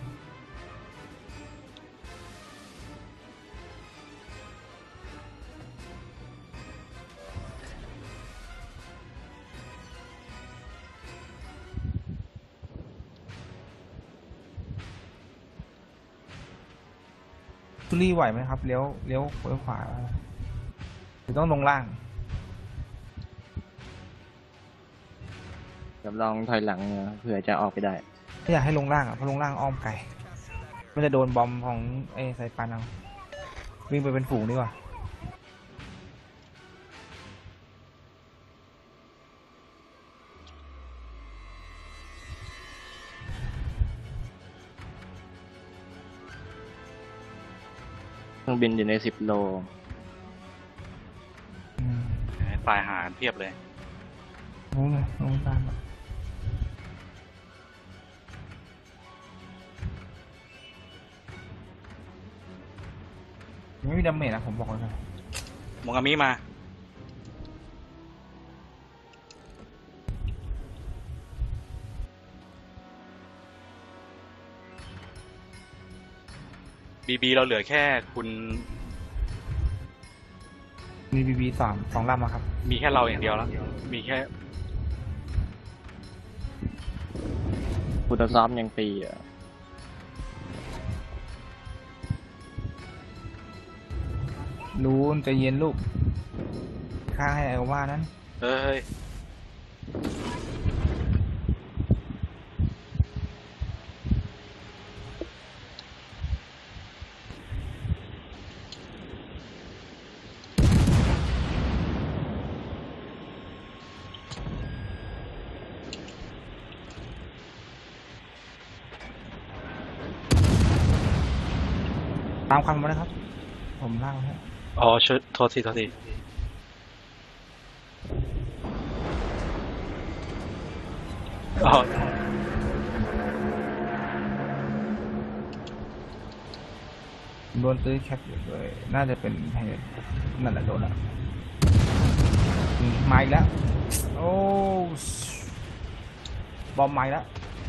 ตุลี่ไหวไหมครับเลี้ยวเลี้ยวเลี้ยวขวาหรือต้องลงล่างเดี๋ยวลองถอยหลังเผื่อจะออกไปได้ไม่อยากให้ลงล่างอ่ะเพราะลงล่างอ้อมไกลมันจะโดนบอมของไอ้ไซปันเอาวิ่งไปเป็นฝูงดีกว่าเครื่องบินอยู่ในสิบโลอืมตายหากันเพียบเลยรู้เลยลงตามอ่ะยังไม่มีดาเมจนะผมบอกไว้เลยมองอามิมา บีบีเราเหลือแค่คุณมีบีบีสามสองลำอะครับมีแค่เราอย่างเดียวแล้ว มีแค่คูตซอฟยังปีอ่ะรู้ใจเย็นลูกข้าให้ไอว่านั้นเอ้ยมตามคำมาเลยครับ ผมล่างให้อ๋อชุดโทษทีโทษทีอ๋อโดนตื้อแคปอยู่เลยน่าจะเป็นเหตุนั่นแหละโดนละอืมมาอีกแล้ว โอ้บอมมาอีกแล้ว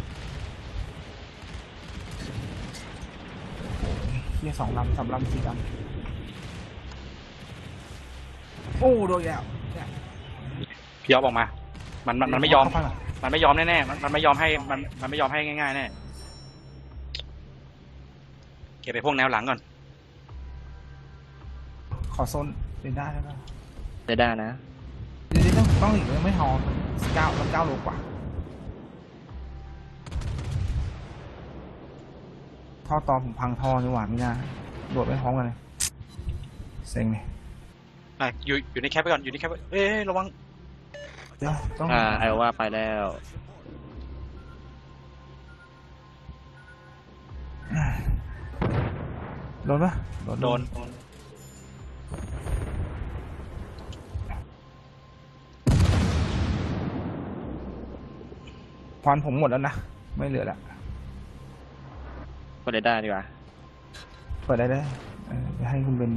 เฮียสองลำสามลำสี่ลำโอ้โดนแล้วเนี่ยพี่ยอฟออกมา มันมันมันไม่ยอมเข้าข้างหลังมันไม่ยอมแน่ๆมันมันไม่ยอมให้มันมันไม่ยอมให้ง่ายๆแน่เก็บไปพวกแนวหลังก่อนขอโซนเรด้าได้ป่ะได้ได้นะเดี๋ยวต้องต้องอีกไม่หอมเก้ามันเก้าโลกว่าท่อตอผมพังท่อนี่หว่าไม่น่าโดดไม่พร้อมกันเลยเซ็งเลยอ่ะอยู่อยู่ในแคปไปก่อนอยู่ในแคปไว้เอ้ยระวังเดี๋ยวต้องอ่าไอว่าไปแล้วโดนปะโดนควันผมหมดแล้วนะไม่เหลือละก็ได้ได้ดีกว่าเปิดได้เลยเออจะให้คุณเป็น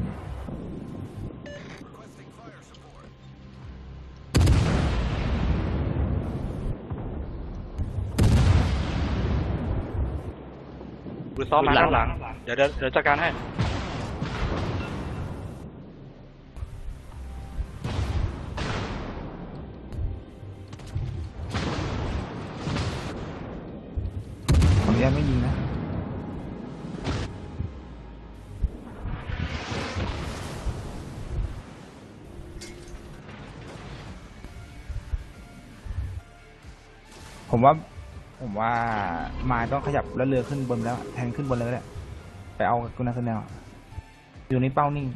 ดูซ้อมมาด้านหลังเดี๋ยวเดี๋ยวเดี๋ยวจัดการให้ขออนุญาตไม่ยิงนะผมว่า ผมว่าไม้ต้องขยับแล้วเรือขึ้นบนแล้วแทงขึ้นบนเลยก็ได้ไปเอากุนาขึ้นแนวอยู่ในเป้านิ่ง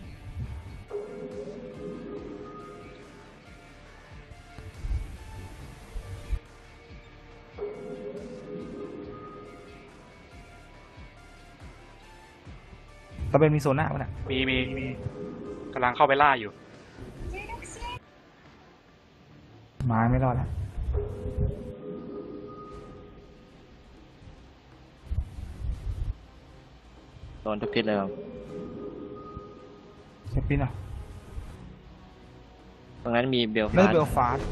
ตะเป็นมีโซน่าป่ะน่ะมีมีมีกำลังเข้าไปล่าอยู่ไม้ไม่รอดแล้วโดนทุกทิศเลยครับเชฟปิ้นอ่ะตรงนั้นมีเบลเลิฟาก สเบลฟาส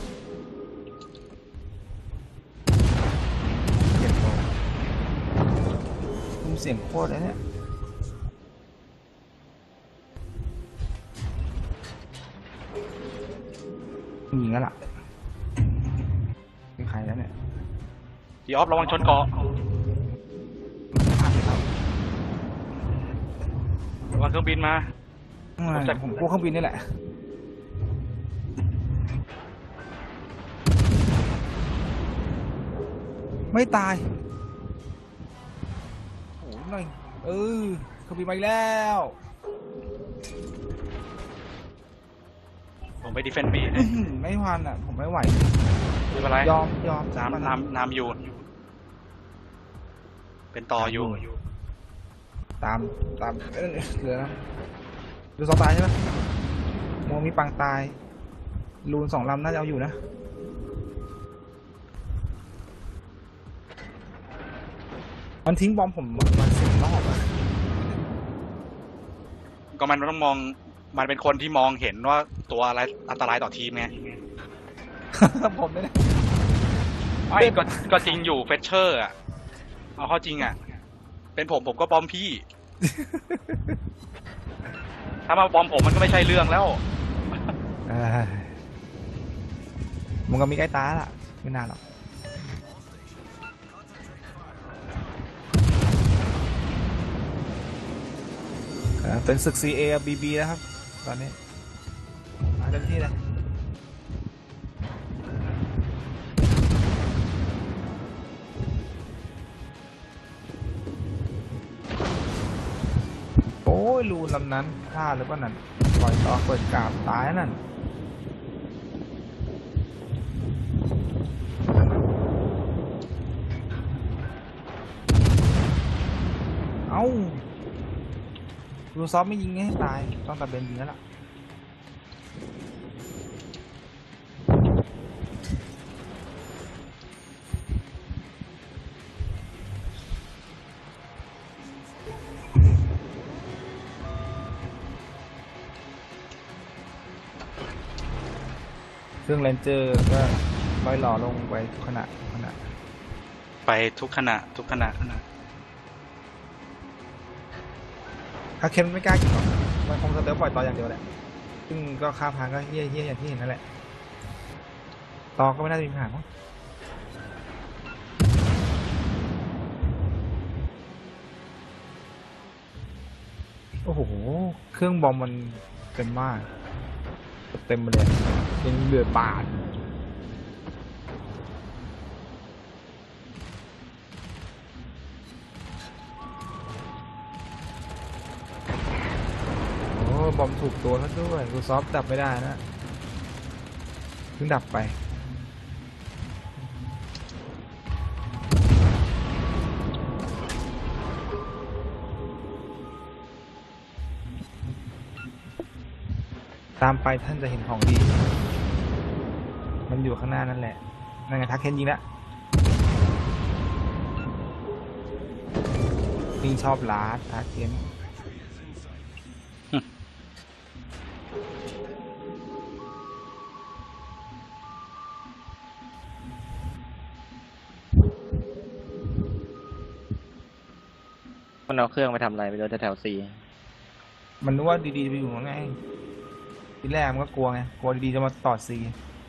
เก็บตัวคุ้มเสียงโคตรเลยเนี่ยยิงแล้วล่ะเป็นใครแล้วเนี่ยพี่ออฟระวังชนเกาะพลาดไปแล้วระวังเครื่องบินมาอืมผมกลัวเครื่องบินนี่แหละ ไม่ตายโอ้ยหน่อยเออเครื่องบินมาอีกแล้วผมไปดีเฟนต์บีอื้อหือไม่พันอ่ะ ผมไม่ไหวไม่เป็นไรยอมยอมน้ำน้ำน้ำอยู่ เป็นต่ออยู่ตามตามเอ้ยเหลือดูสองตายใช่ไหมโมมีปังตาย รูนสองลำน่าจะเอาอยู่นะ มันทิ้งบอมผมมาสิบรอบอะก็มันต้องมอง มันเป็นคนที่มองเห็นว่าตัวอะไรอันตรายต่อทีมไงผมไม่ได้ไอ้ยก็ก็จริงอยู่เฟชเชอร์อ่ะ เอาเข้าจริงอ่ะ เป็นผมผมก็บอมพี่ ถ้ามาบอมผมมันก็ไม่ใช่เรื่องแล้วเอ้ยมันก็มีใกล้ตาล่ะ ไม่นานหรอกเออเป็นศึก ซี เอ กับ บี บี นะครับ ตอนนี้มาเต็มที่เลย โอ้ยรูนลำนั้นพลาดหรือเปล่านั่นปล่อยต่อเปิดกราบตายนั่นเอ้ารูซอฟไม่ยิงให้ตายต้องตัดเบนยิงแล้วล่ะเครื่องเรนเจอร์ก็ลอยหล่อลงไปทุกขณะทุกขณะไปทุกขณะทุกขณะนะถ้าเคนไม่กล้ากินหรอกมันคงสเตลปล่อยต่ออย่างเดียวแหละ ซึ่งก็ค่าพางก็เฮี้ยเฮี้ยอย่างที่เห็นนั่นแหละต่อก็ไม่น่าจะมีปัญหามั้งโอ้โห เครื่องบอมมันเต็มมาก เต็มมาเลยยังเหลือบาทโอ้บอมถูกตัวแล้วด้วยกูซอฟดับไม่ได้นะเพิ่งดับไปตามไปท่านจะเห็นของดี มันอยู่ข้างหน้านั่นแหละ นั่นไงทักเคนยิงละยิงชอบลาดทักเคนมันเอาเครื่องไปทำอะไรไปโดนแถวๆซีมันนึกว่าดีๆไปอยู่ยังไงทีแรกมันก็กลัวไง กลัวดีๆจะมาต่อซี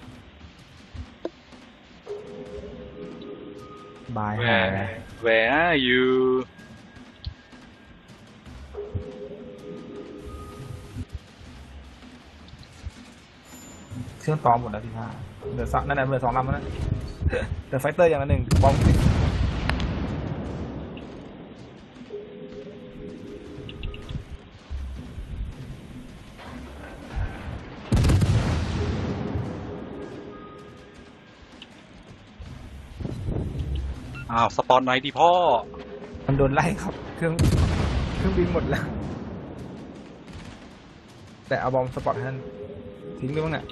บายหา Where Where are you เครื่องตอมหมดแล้วพี่พาเดือดซักนั่นแหละเดือดสองลำแล้วนะเดือดไฟเตอร์อย่างละหนึ่งบอมอ้าวสปอนไหนดีพ่อมันโดนไล่ครับ เครื่องเครื่องบินหมดแล้ว แต่เอาบอมสปอตให้นั่นทิ้งไปบ้างเนี่ย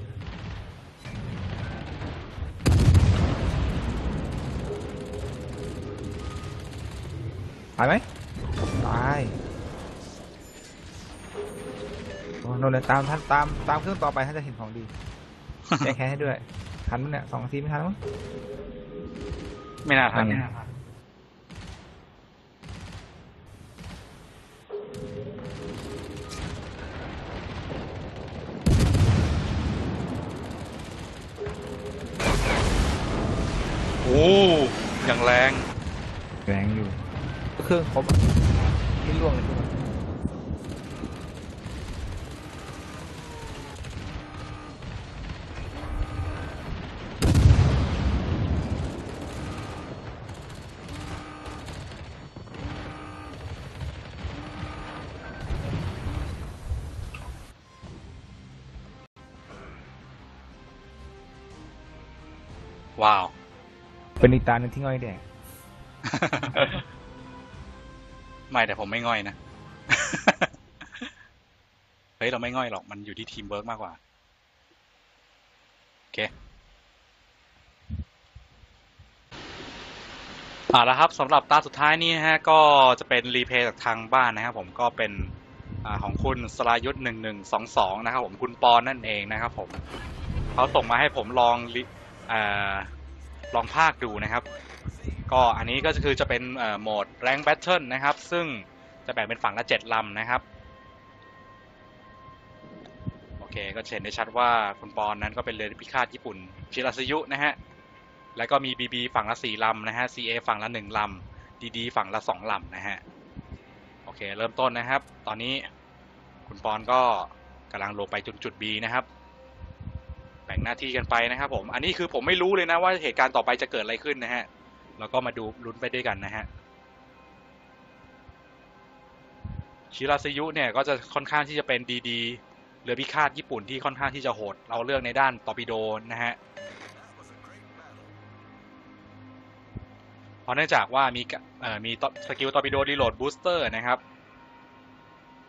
ตายไหมตายโอ้โนนเลยตามท่านตามตามเครื่องต่อไปท่านจะเห็นของดี แก้แค้นให้ด้วยทันมั้ยเนี่ยสองนาทีไม่ทันมั้งไม่น่าทัน โอ้อย่างแรงแรงอยู่เครื่องครบไม่ล่วงเลยทุกคนว้าวเป็นอีกตาหนึ่งที่ง่อยแดงไม่แต่ผมไม่ง่อยนะ เฮ้ยเราไม่ง่อยหรอกมันอยู่ที่ทีมเวิร์กมากกว่า โอเคอ่าแล้วครับสำหรับตาสุดท้ายนี้นะฮะก็จะเป็นรีเพลย์จากทางบ้านนะครับผมก็เป็นอ่าของคุณสรายุทธหนึ่งหนึ่งสองสองนะครับผมคุณปอนนั่นเองนะครับผมเขาส่งมาให้ผมลองอ่าลองภาคดูนะครับก็อันนี้ก็คือจะเป็นโหมด Rank Battle นะครับซึ่งจะแบ่งเป็นฝั่งละเจ็ดลำนะครับโอเคก็เห็นได้ชัดว่าคุณปอนนั้นก็เป็นเรือพิฆาตญี่ปุ่นชิราซึยุนะฮะแล้วก็มี บี บี ฝั่งละสี่ลำนะฮะ ซี เอ ฝั่งละหนึ่งลำ ดี ดี ฝั่งละสองลำนะฮะโอเคเริ่มต้นนะครับตอนนี้คุณปอนก็กำลังลงไปจุดจุด B นะครับแบ่งหน้าที่กันไปนะครับผมอันนี้คือผมไม่รู้เลยนะว่าเหตุการณ์ต่อไปจะเกิดอะไรขึ้นนะฮะแล้วก็มาดูลุ้นไปด้วยกันนะฮะชิราซึยุเนี่ยก็จะค่อนข้างที่จะเป็นดีดีเรือพิฆาตญี่ปุ่นที่ค่อนข้างที่จะโหดเราเลือกในด้านตอร์ปิโดนะฮะเพราะเนื่องจากว่ามีเอ่อมีสกิลตอร์ปิโดรีโหลดบูสเตอร์นะครับ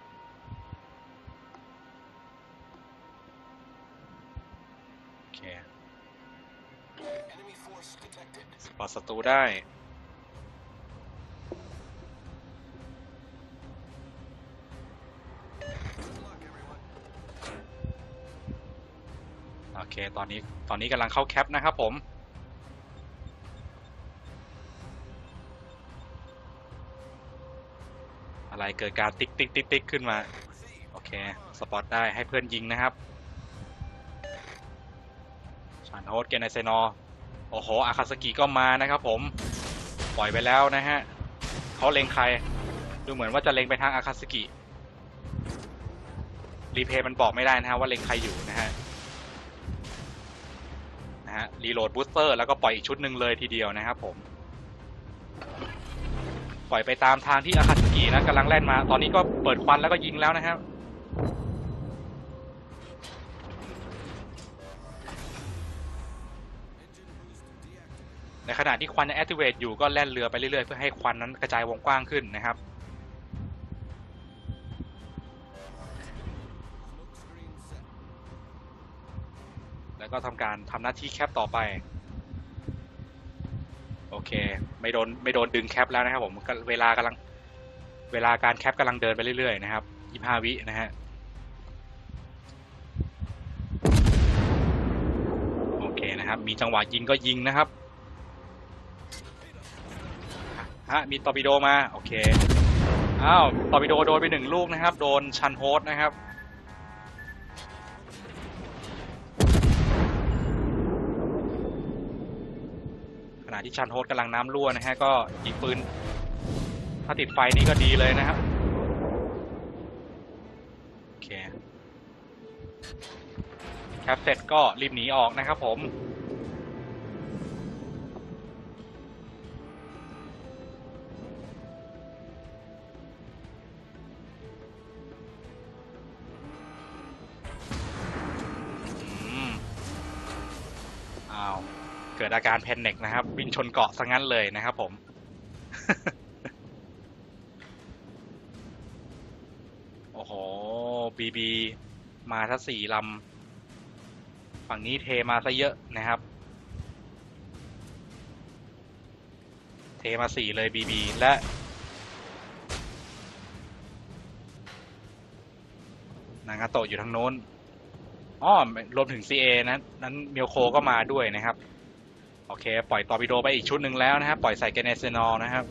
สปอร์ตศัตรูได้โอเคตอนนี้ตอนนี้กำลังเข้าแคปนะครับผมอะไรเกิดการติ๊กติ๊กติ๊กติ๊กขึ้นมาโอเคสปอร์ตได้ให้เพื่อนยิงนะครับชานโฮสเกนไนเซนอโอ้โหอาคาสกิก็มานะครับผมปล่อยไปแล้วนะฮะเขาเล็งใครดูเหมือนว่าจะเล็งไปทางอาคาสกิรีเพย์มันบอกไม่ได้นะฮะว่าเล็งใครอยู่นะฮะนะฮะรีโหลดบูสเตอร์แล้วก็ปล่อยอีกชุดหนึ่งเลยทีเดียวนะครับผมปล่อยไปตามทางที่อาคาสกินะกำลังแล่นมาตอนนี้ก็เปิดควันแล้วก็ยิงแล้วนะครับในขณะที่ควันยัง activate อยู่ก็แล่นเรือไปเรื่อยๆเพื่อให้ควันนั้นกระจายวงกว้างขึ้นนะครับแล้วก็ทำการทำหน้าที่แคปต่อไปโอเคไม่โดนไม่โดนดึงแคปแล้วนะครับผมเวลากำลังเวลาการแคปกำลังเดินไปเรื่อยๆนะครับยี่สิบห้าวินะฮะโอเคนะครับมีจังหวะยิงก็ยิงนะครับฮะมีตอร์ปิโดมาโอเคอ้าวตอร์ปิโดโดนไปหนึ่งลูกนะครับโดนชันโฮสนะครับขณะที่ชันโฮสกำลังน้ำรั่วนะฮะก็ยิงปืนถ้าติดไฟนี่ก็ดีเลยนะครับโอเคแคปเสร็จก็รีบหนีออกนะครับผมเกิดอาการแพนิคนะครับวิ่งชนเกาะซะงั้นเลยนะครับผม โอ้โหบีบีมาซะสี่ลำฝั่งนี้เทมาซะเยอะนะครับเทมาสี่เลยบีบีและนางาโตะอยู่ทางโน้นอ้อรวมถึง ซี เอ นะนั้นเมียวโคก็มาด้วยนะครับโอเคปล่อยตอร์ปิโดไปอีกชุดหนึ่งแล้วนะครับปล่อยใส่เกเนเซนอลนะครับ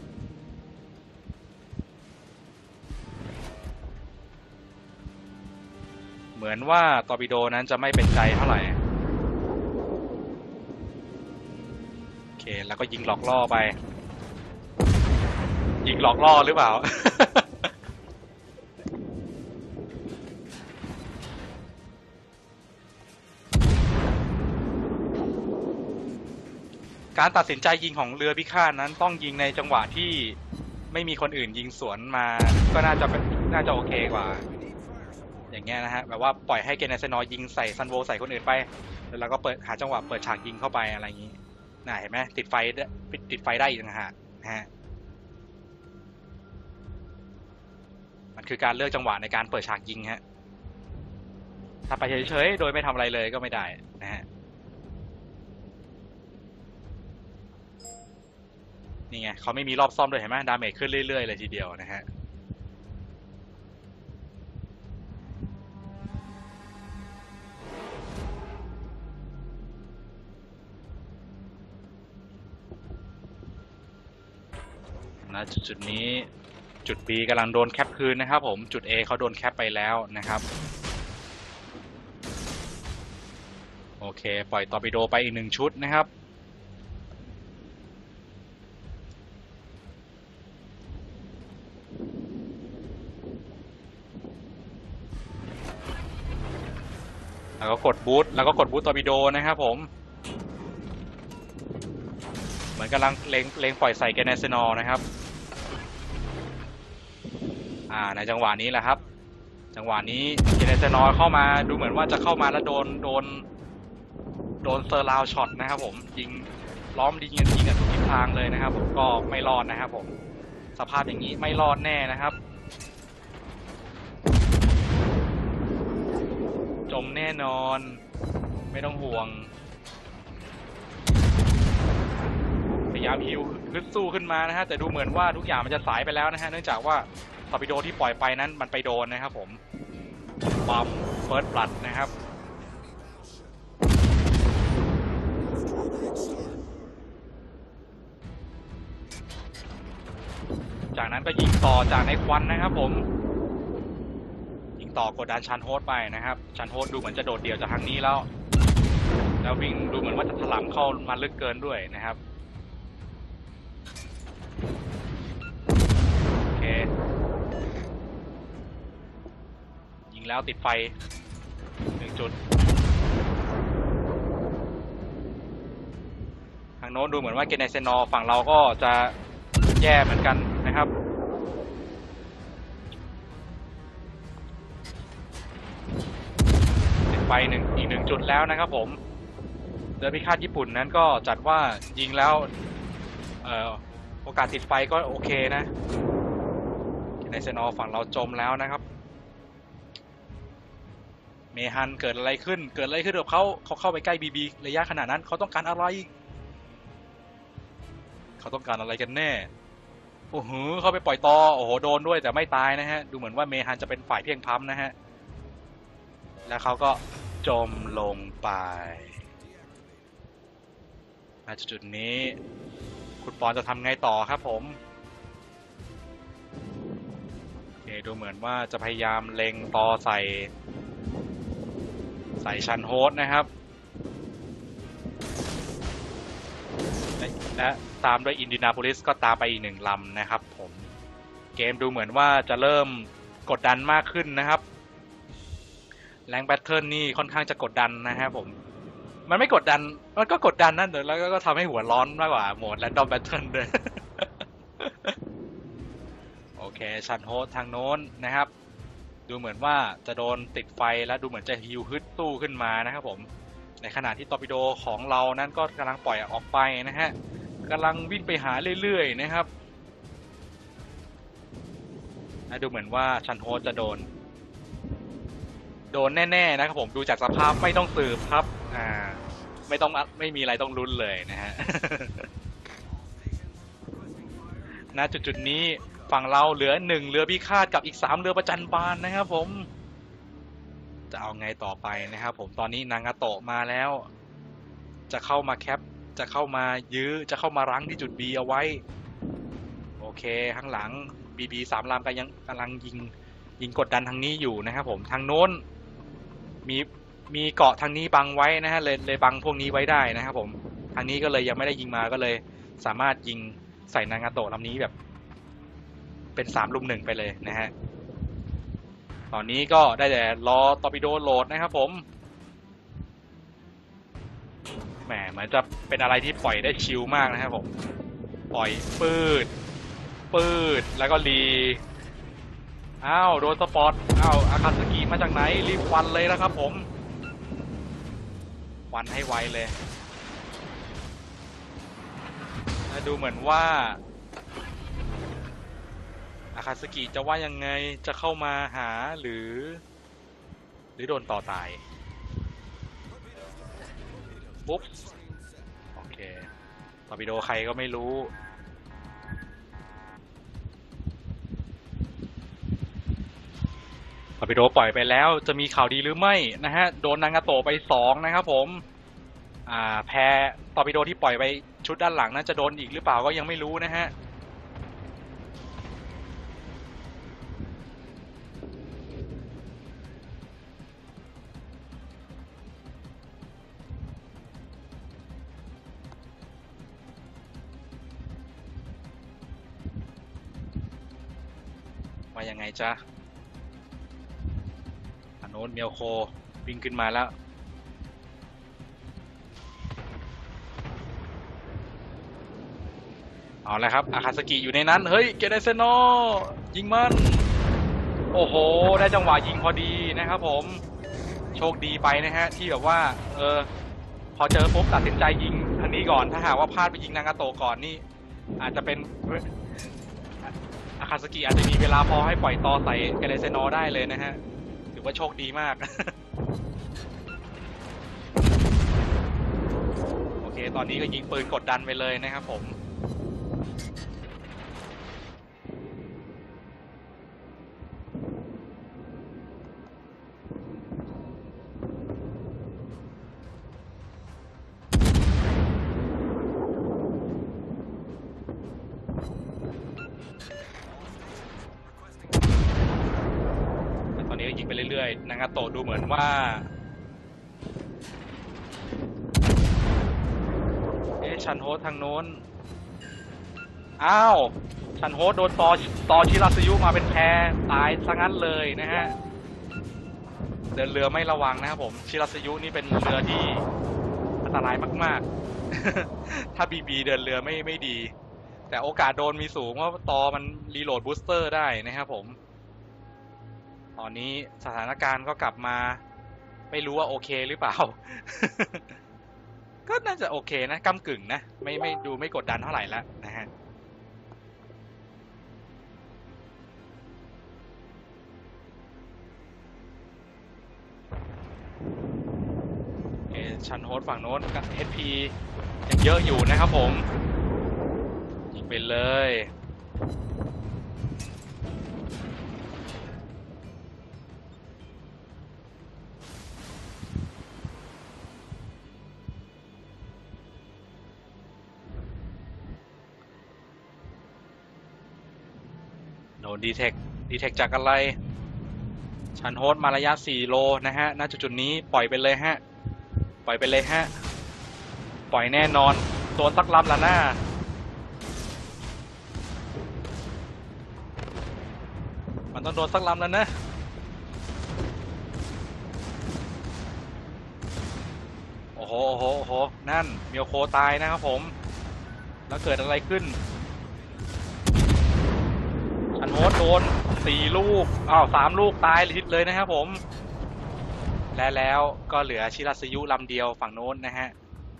เหมือนว่าตอร์ปิโดนั้นจะไม่เป็นใจเท่าไหร่โอเคแล้วก็ยิงหลอกล่อไปยิงหลอกล่อหรือเปล่า การตัดสินใจยิงของเรือพิฆาตนั้นต้องยิงในจังหวะที่ไม่มีคนอื่นยิงสวนมาก็น่าจะเป็นน่าจะโอเคกว่าอย่างเงี้ยนะฮะแบบว่าปล่อยให้เกเนเซนอยิงใส่ซันโวใส่คนอื่นไปแล้วก็เปิดหาจังหวะเปิดฉากยิงเข้าไปอะไรอย่างงี้น่าเห็นไหมติดไฟติดไฟได้อีกนะฮะนะฮะมันคือการเลือกจังหวะในการเปิดฉากยิงฮะถ้าไปเฉยๆโดยไม่ทำอะไรเลยก็ไม่ได้นะฮะนี่ไงเขาไม่มีรอบซ่อมด้วยเห็นไหมดาเมจขึ้นเรื่อยๆเลยทีเดียวนะฮะณจุดนี้จุด B กำลังโดนแคปคืนนะครับผมจุด A เขาโดนแคปไปแล้วนะครับโอเคปล่อยตอร์ปิโดไปอีกหนึ่งชุดนะครับแล้วก็กดบูทแล้วก็กดบูทตอร์ปิโดนะครับผมเหมือนกำลังเล็งเล็งปล่อยใส่เกเนเซนอลนะครับอ่าในจังหวะนี้แหละครับจังหวะนี้เกเนเซนอลเข้ามาดูเหมือนว่าจะเข้ามาแล้วโดนโดนโดนเซอร์ราวช็อตนะครับผมยิงล้อมยิงยิงกันทุกทิศทางเลยนะครับผมก็ไม่รอดนะครับผมสภาพอย่างนี้ไม่รอดแน่นะครับจมแน่นอนไม่ต้องห่วงยายามฮิวฮึดสู้ขึ้นมานะฮะแต่ดูเหมือนว่าทุกอย่างมันจะสายไปแล้วนะฮะเนื่องจากว่าตอร์ปิโดที่ปล่อยไปนั้นมันไปโดนนะครับผมบัมเฟิร์สบลัดนะครับจากนั้นก็ยิงต่อจากในควันนะครับผมยิงต่อกดดันชันโฮสไปนะครับชันโฮสดูเหมือนจะโดดเดี่ยวจากทางนี้แล้วแล้ววิ่งดูเหมือนว่าจะถล่มเข้ามาลึกเกินด้วยนะครับโอเคยิงแล้วติดไฟหนึ่งจุดทางโน้นดูเหมือนว่าเกเนเซนอฝั่งเราก็จะแย่เหมือนกันนะครับติดไฟหนึ่งอีกหนึ่งจุดแล้วนะครับผมเรือพิฆาตญี่ปุ่นนั้นก็จัดว่ายิงแล้วเอ่อโอกาสติดไฟก็โอเคนะเกเนเซนอฝั่งเราจมแล้วนะครับเมฮันเกิดอะไรขึ้นเกิดอะไรขึ้นกับเขาเขาเข้าไปใกล้บีบีระยะขนาดนั้นเขาต้องการอะไรเขาต้องการอะไรกันแน่โอ้โหเขาไปปล่อยตอโอ้โหโดนด้วยแต่ไม่ตายนะฮะดูเหมือนว่าเมฮันจะเป็นฝ่ายเพียงพล้ำนะฮะแล้วเขาก็จมลงไปณจุดนี้คุณปอนจะทำไงต่อครับผมโอเคดูเหมือนว่าจะพยายามเล็งตอใส่ใส่ชันโฮสนะครับและตามด้วยอินดินาโพลิสก็ตามไปอีกหนึ่งลำนะครับผมเกมดูเหมือนว่าจะเริ่มกดดันมากขึ้นนะครับแรงแบทเทิลนี่ค่อนข้างจะกดดันนะครับผมมันไม่กดดันมันก็กดดันนั่นเดี๋ยวแล้วก็ทำให้หัวร้อนมากกว่าโหมดแรนดอมแบทเทิลด้วย โอเคชันโฮสทางโน้นนะครับดูเหมือนว่าจะโดนติดไฟและดูเหมือนจะฮิวฮึดตู้ขึ้นมานะครับผมในขณะที่ตอร์ปิโดของเรานั้นก็กำลังปล่อยออกไปนะฮะกำลังวิ่งไปหาเรื่อยๆนะครับดูเหมือนว่าชันโฮสจะโดนโดนแน่ๆนะครับผมดูจากสภาพไม่ต้องสืบครับอ่าไม่ต้องไม่มีอะไรต้องลุ้นเลยนะฮะ ณจุดๆนี้ฝั่งเราเหลือหนึ่งเรือพิฆาตกับอีกสามเรือประจันบานนะครับผมจะเอาไงต่อไปนะครับผมตอนนี้นางาโตะมาแล้วจะเข้ามาแคปจะเข้ามายื้อจะเข้ามารั้งที่จุด B เอาไว้โอเคข้างหลัง บี บี สามลำก็ยังกำลังยิงยิงกดดันทางนี้อยู่นะครับผมทางโน้นมีมีเกาะทางนี้บังไว้นะฮะเลยเลยบังพวกนี้ไว้ได้นะครับผมทางนี้ก็เลยยังไม่ได้ยิงมาก็เลยสามารถยิงใส่นางาโตะลำนี้แบบเป็นสามลุมหนึ่งไปเลยนะฮะตอนนี้ก็ได้แต่รอตอร์ปิโดโหลดนะครับผมแหมเหมือนจะเป็นอะไรที่ปล่อยได้ชิลมากนะครับผมปล่อยปืดปืดแล้วก็รีอ้าวโดนสปอตอ้าวอาคาสกิมาจากไหนรีบควันเลยนะครับผมควันให้ไวเลยดูเหมือนว่าอาคาสกิจะว่ายังไงจะเข้ามาหาหรือหรือโดนต่อตายปุ๊บโอเคตอร์ปิโดใครก็ไม่รู้ตอร์ปิโดปล่อยไปแล้วจะมีข่าวดีหรือไม่นะฮะโดนนางาโตะไปสองนะครับผมอ่าแพ้ตอร์ปิโดที่ปล่อยไปชุดด้านหลังนั้นจะโดนอีกหรือเปล่าก็ยังไม่รู้นะฮะว่ายังไงจ๊ะอันโน้นเมียวโควิ่งขึ้นมาแล้วเอาละครับอาคาสกิอยู่ในนั้นเฮ้ยเกเดเซโนยิงมันโอ้โหได้จังหวะยิงพอดีนะครับผมโชคดีไปนะฮะที่แบบว่าเออพอเจอปุ๊บตัดสินใจยิงอันนี้ก่อนถ้าหากว่าพลาดไปยิงนางาโตะก่อนนี่อาจจะเป็นอาคาสกิอาจจะมีเวลาพอให้ปล่อยตอใส่เกเรเซโนได้เลยนะฮะถือว่าโชคดีมาก โอเคตอนนี้ก็ยิงปืนกดดันไปเลยนะครับผมตอนนี้ก็ยิงไปเรื่อยๆนางาโตะดูเหมือนว่าเอ๊ะชันโฮสทางโน้นอ้าวชันโฮสโดนตอตอชิราสยุมาเป็นแพตายซะงั้นเลยนะฮะเดินเรือไม่ระวังนะครับผมชิราสยุนี่เป็นเรือที่อันตรายมากๆ ถ้าบีบีเดินเรือไม่ไม่ดีแต่โอกาสโดนมีสูงว่าตอมันรีโหลดบูสเตอร์ได้นะครับผมตอนนี้สถานการณ์ก็กลับมาไม่รู้ว่าโอเคหรือเปล่า ก็น่าจะโอเคนะก้ำกึ่งนะไม่ไม่ดูไม่กดดันเท่าไหร่แล้วนะฮะเอชันโฮสฝั่งโน้นกับ เอช พี ยังเยอะอยู่นะครับผมยิงไปเลยโดนดีเทคดีเทคจากอะไรชันโฮสมาระยะสี่โลนะฮะณจุดๆนี้ปล่อยไปเลยฮะปล่อยไปเลยฮะปล่อยแน่นอนโดนสักลำละหน้ามันต้องโดนสักลำแล้วนะโอ้โหโอ้โหโอ้โหนั่นเมียวโคตายนะครับผมแล้วเกิดอะไรขึ้นชันโฮสโดนสี่ลูกอ้าวสามลูกตายทิศเลยนะครับผมและแล้วก็เหลือชิราสยุลำเดียวฝั่งโน้นนะฮะ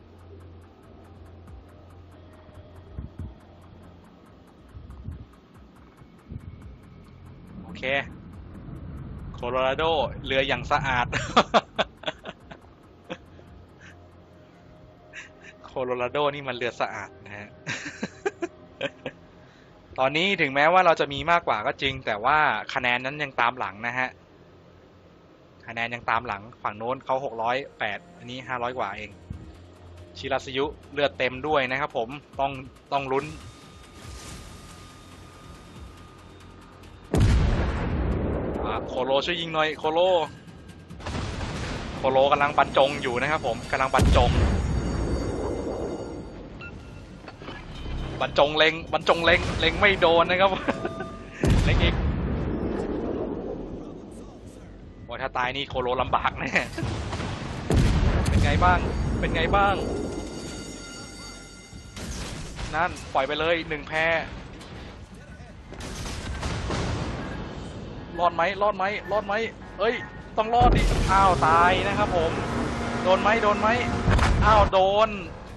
โอเคโคโลราโดเรืออย่างสะอาด โคโลราโดนี่มันเรือสะอาดนะฮะ ตอนนี้ถึงแม้ว่าเราจะมีมากกว่าก็จริงแต่ว่าคะแนนนั้นยังตามหลังนะฮะคะแนนยังตามหลังฝั่งโน้นเขาหกร้อยแปดอันนี้ห้าร้อยกว่าเองชิราสยุเลือดเต็มด้วยนะครับผมต้องต้องลุ้นโคโลช่วยยิงหน่อยโคโลโคโลกำลังบรรจงอยู่นะครับผมกำลังบรรจงบรรจงเล็งบรรจงเล็งเล็งไม่โดนนะครับ เล็งอีกว่าถ้าตายนี่โคโลลำบากแน่ เป็นไงบ้างเป็นไงบ้างนั่นปล่อยไปเลยหนึ่งแพรอดไหมรอดไหมรอดไหมเอ้ยต้องรอดดิอ้าวตายนะครับผมโดนไหมโดนไหมอ้าวโดน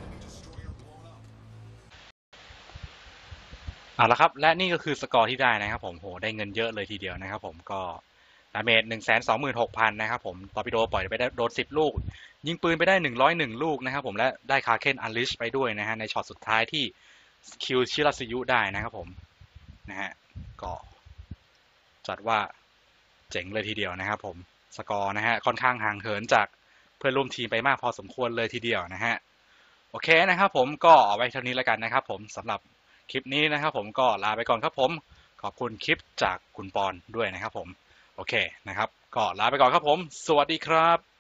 เอาละครับและนี่ก็คือสกอร์ที่ได้นะครับผมโหได้เงินเยอะเลยทีเดียวนะครับผมก็ดาเมจหนึ่งแสนสองหมื่นหกพันนะครับผมตอร์ปิโดปล่อยไปได้โดนสิบลูกยิงปืนไปได้หนึ่งร้อยเอ็ดลูกนะครับผมและได้คาเคนอันลิชไปด้วยนะฮะในช็อตสุดท้ายที่คิวชิราสยุได้นะครับผมนะฮะก็จัดว่าเจ๋งเลยทีเดียวนะครับผมสกอร์นะฮะค่อนข้างห่างเหินจากเพื่อนร่วมทีมไปมากพอสมควรเลยทีเดียวนะฮะโอเคนะครับผมก็เอาไว้เท่านี้แล้วกันนะครับผมสำหรับคลิปนี้นะครับผมก็ลาไปก่อนครับผมขอบคุณคลิปจากคุณปอนด้วยนะครับผมโอเคนะครับก็ลาไปก่อนครับผมสวัสดีครับ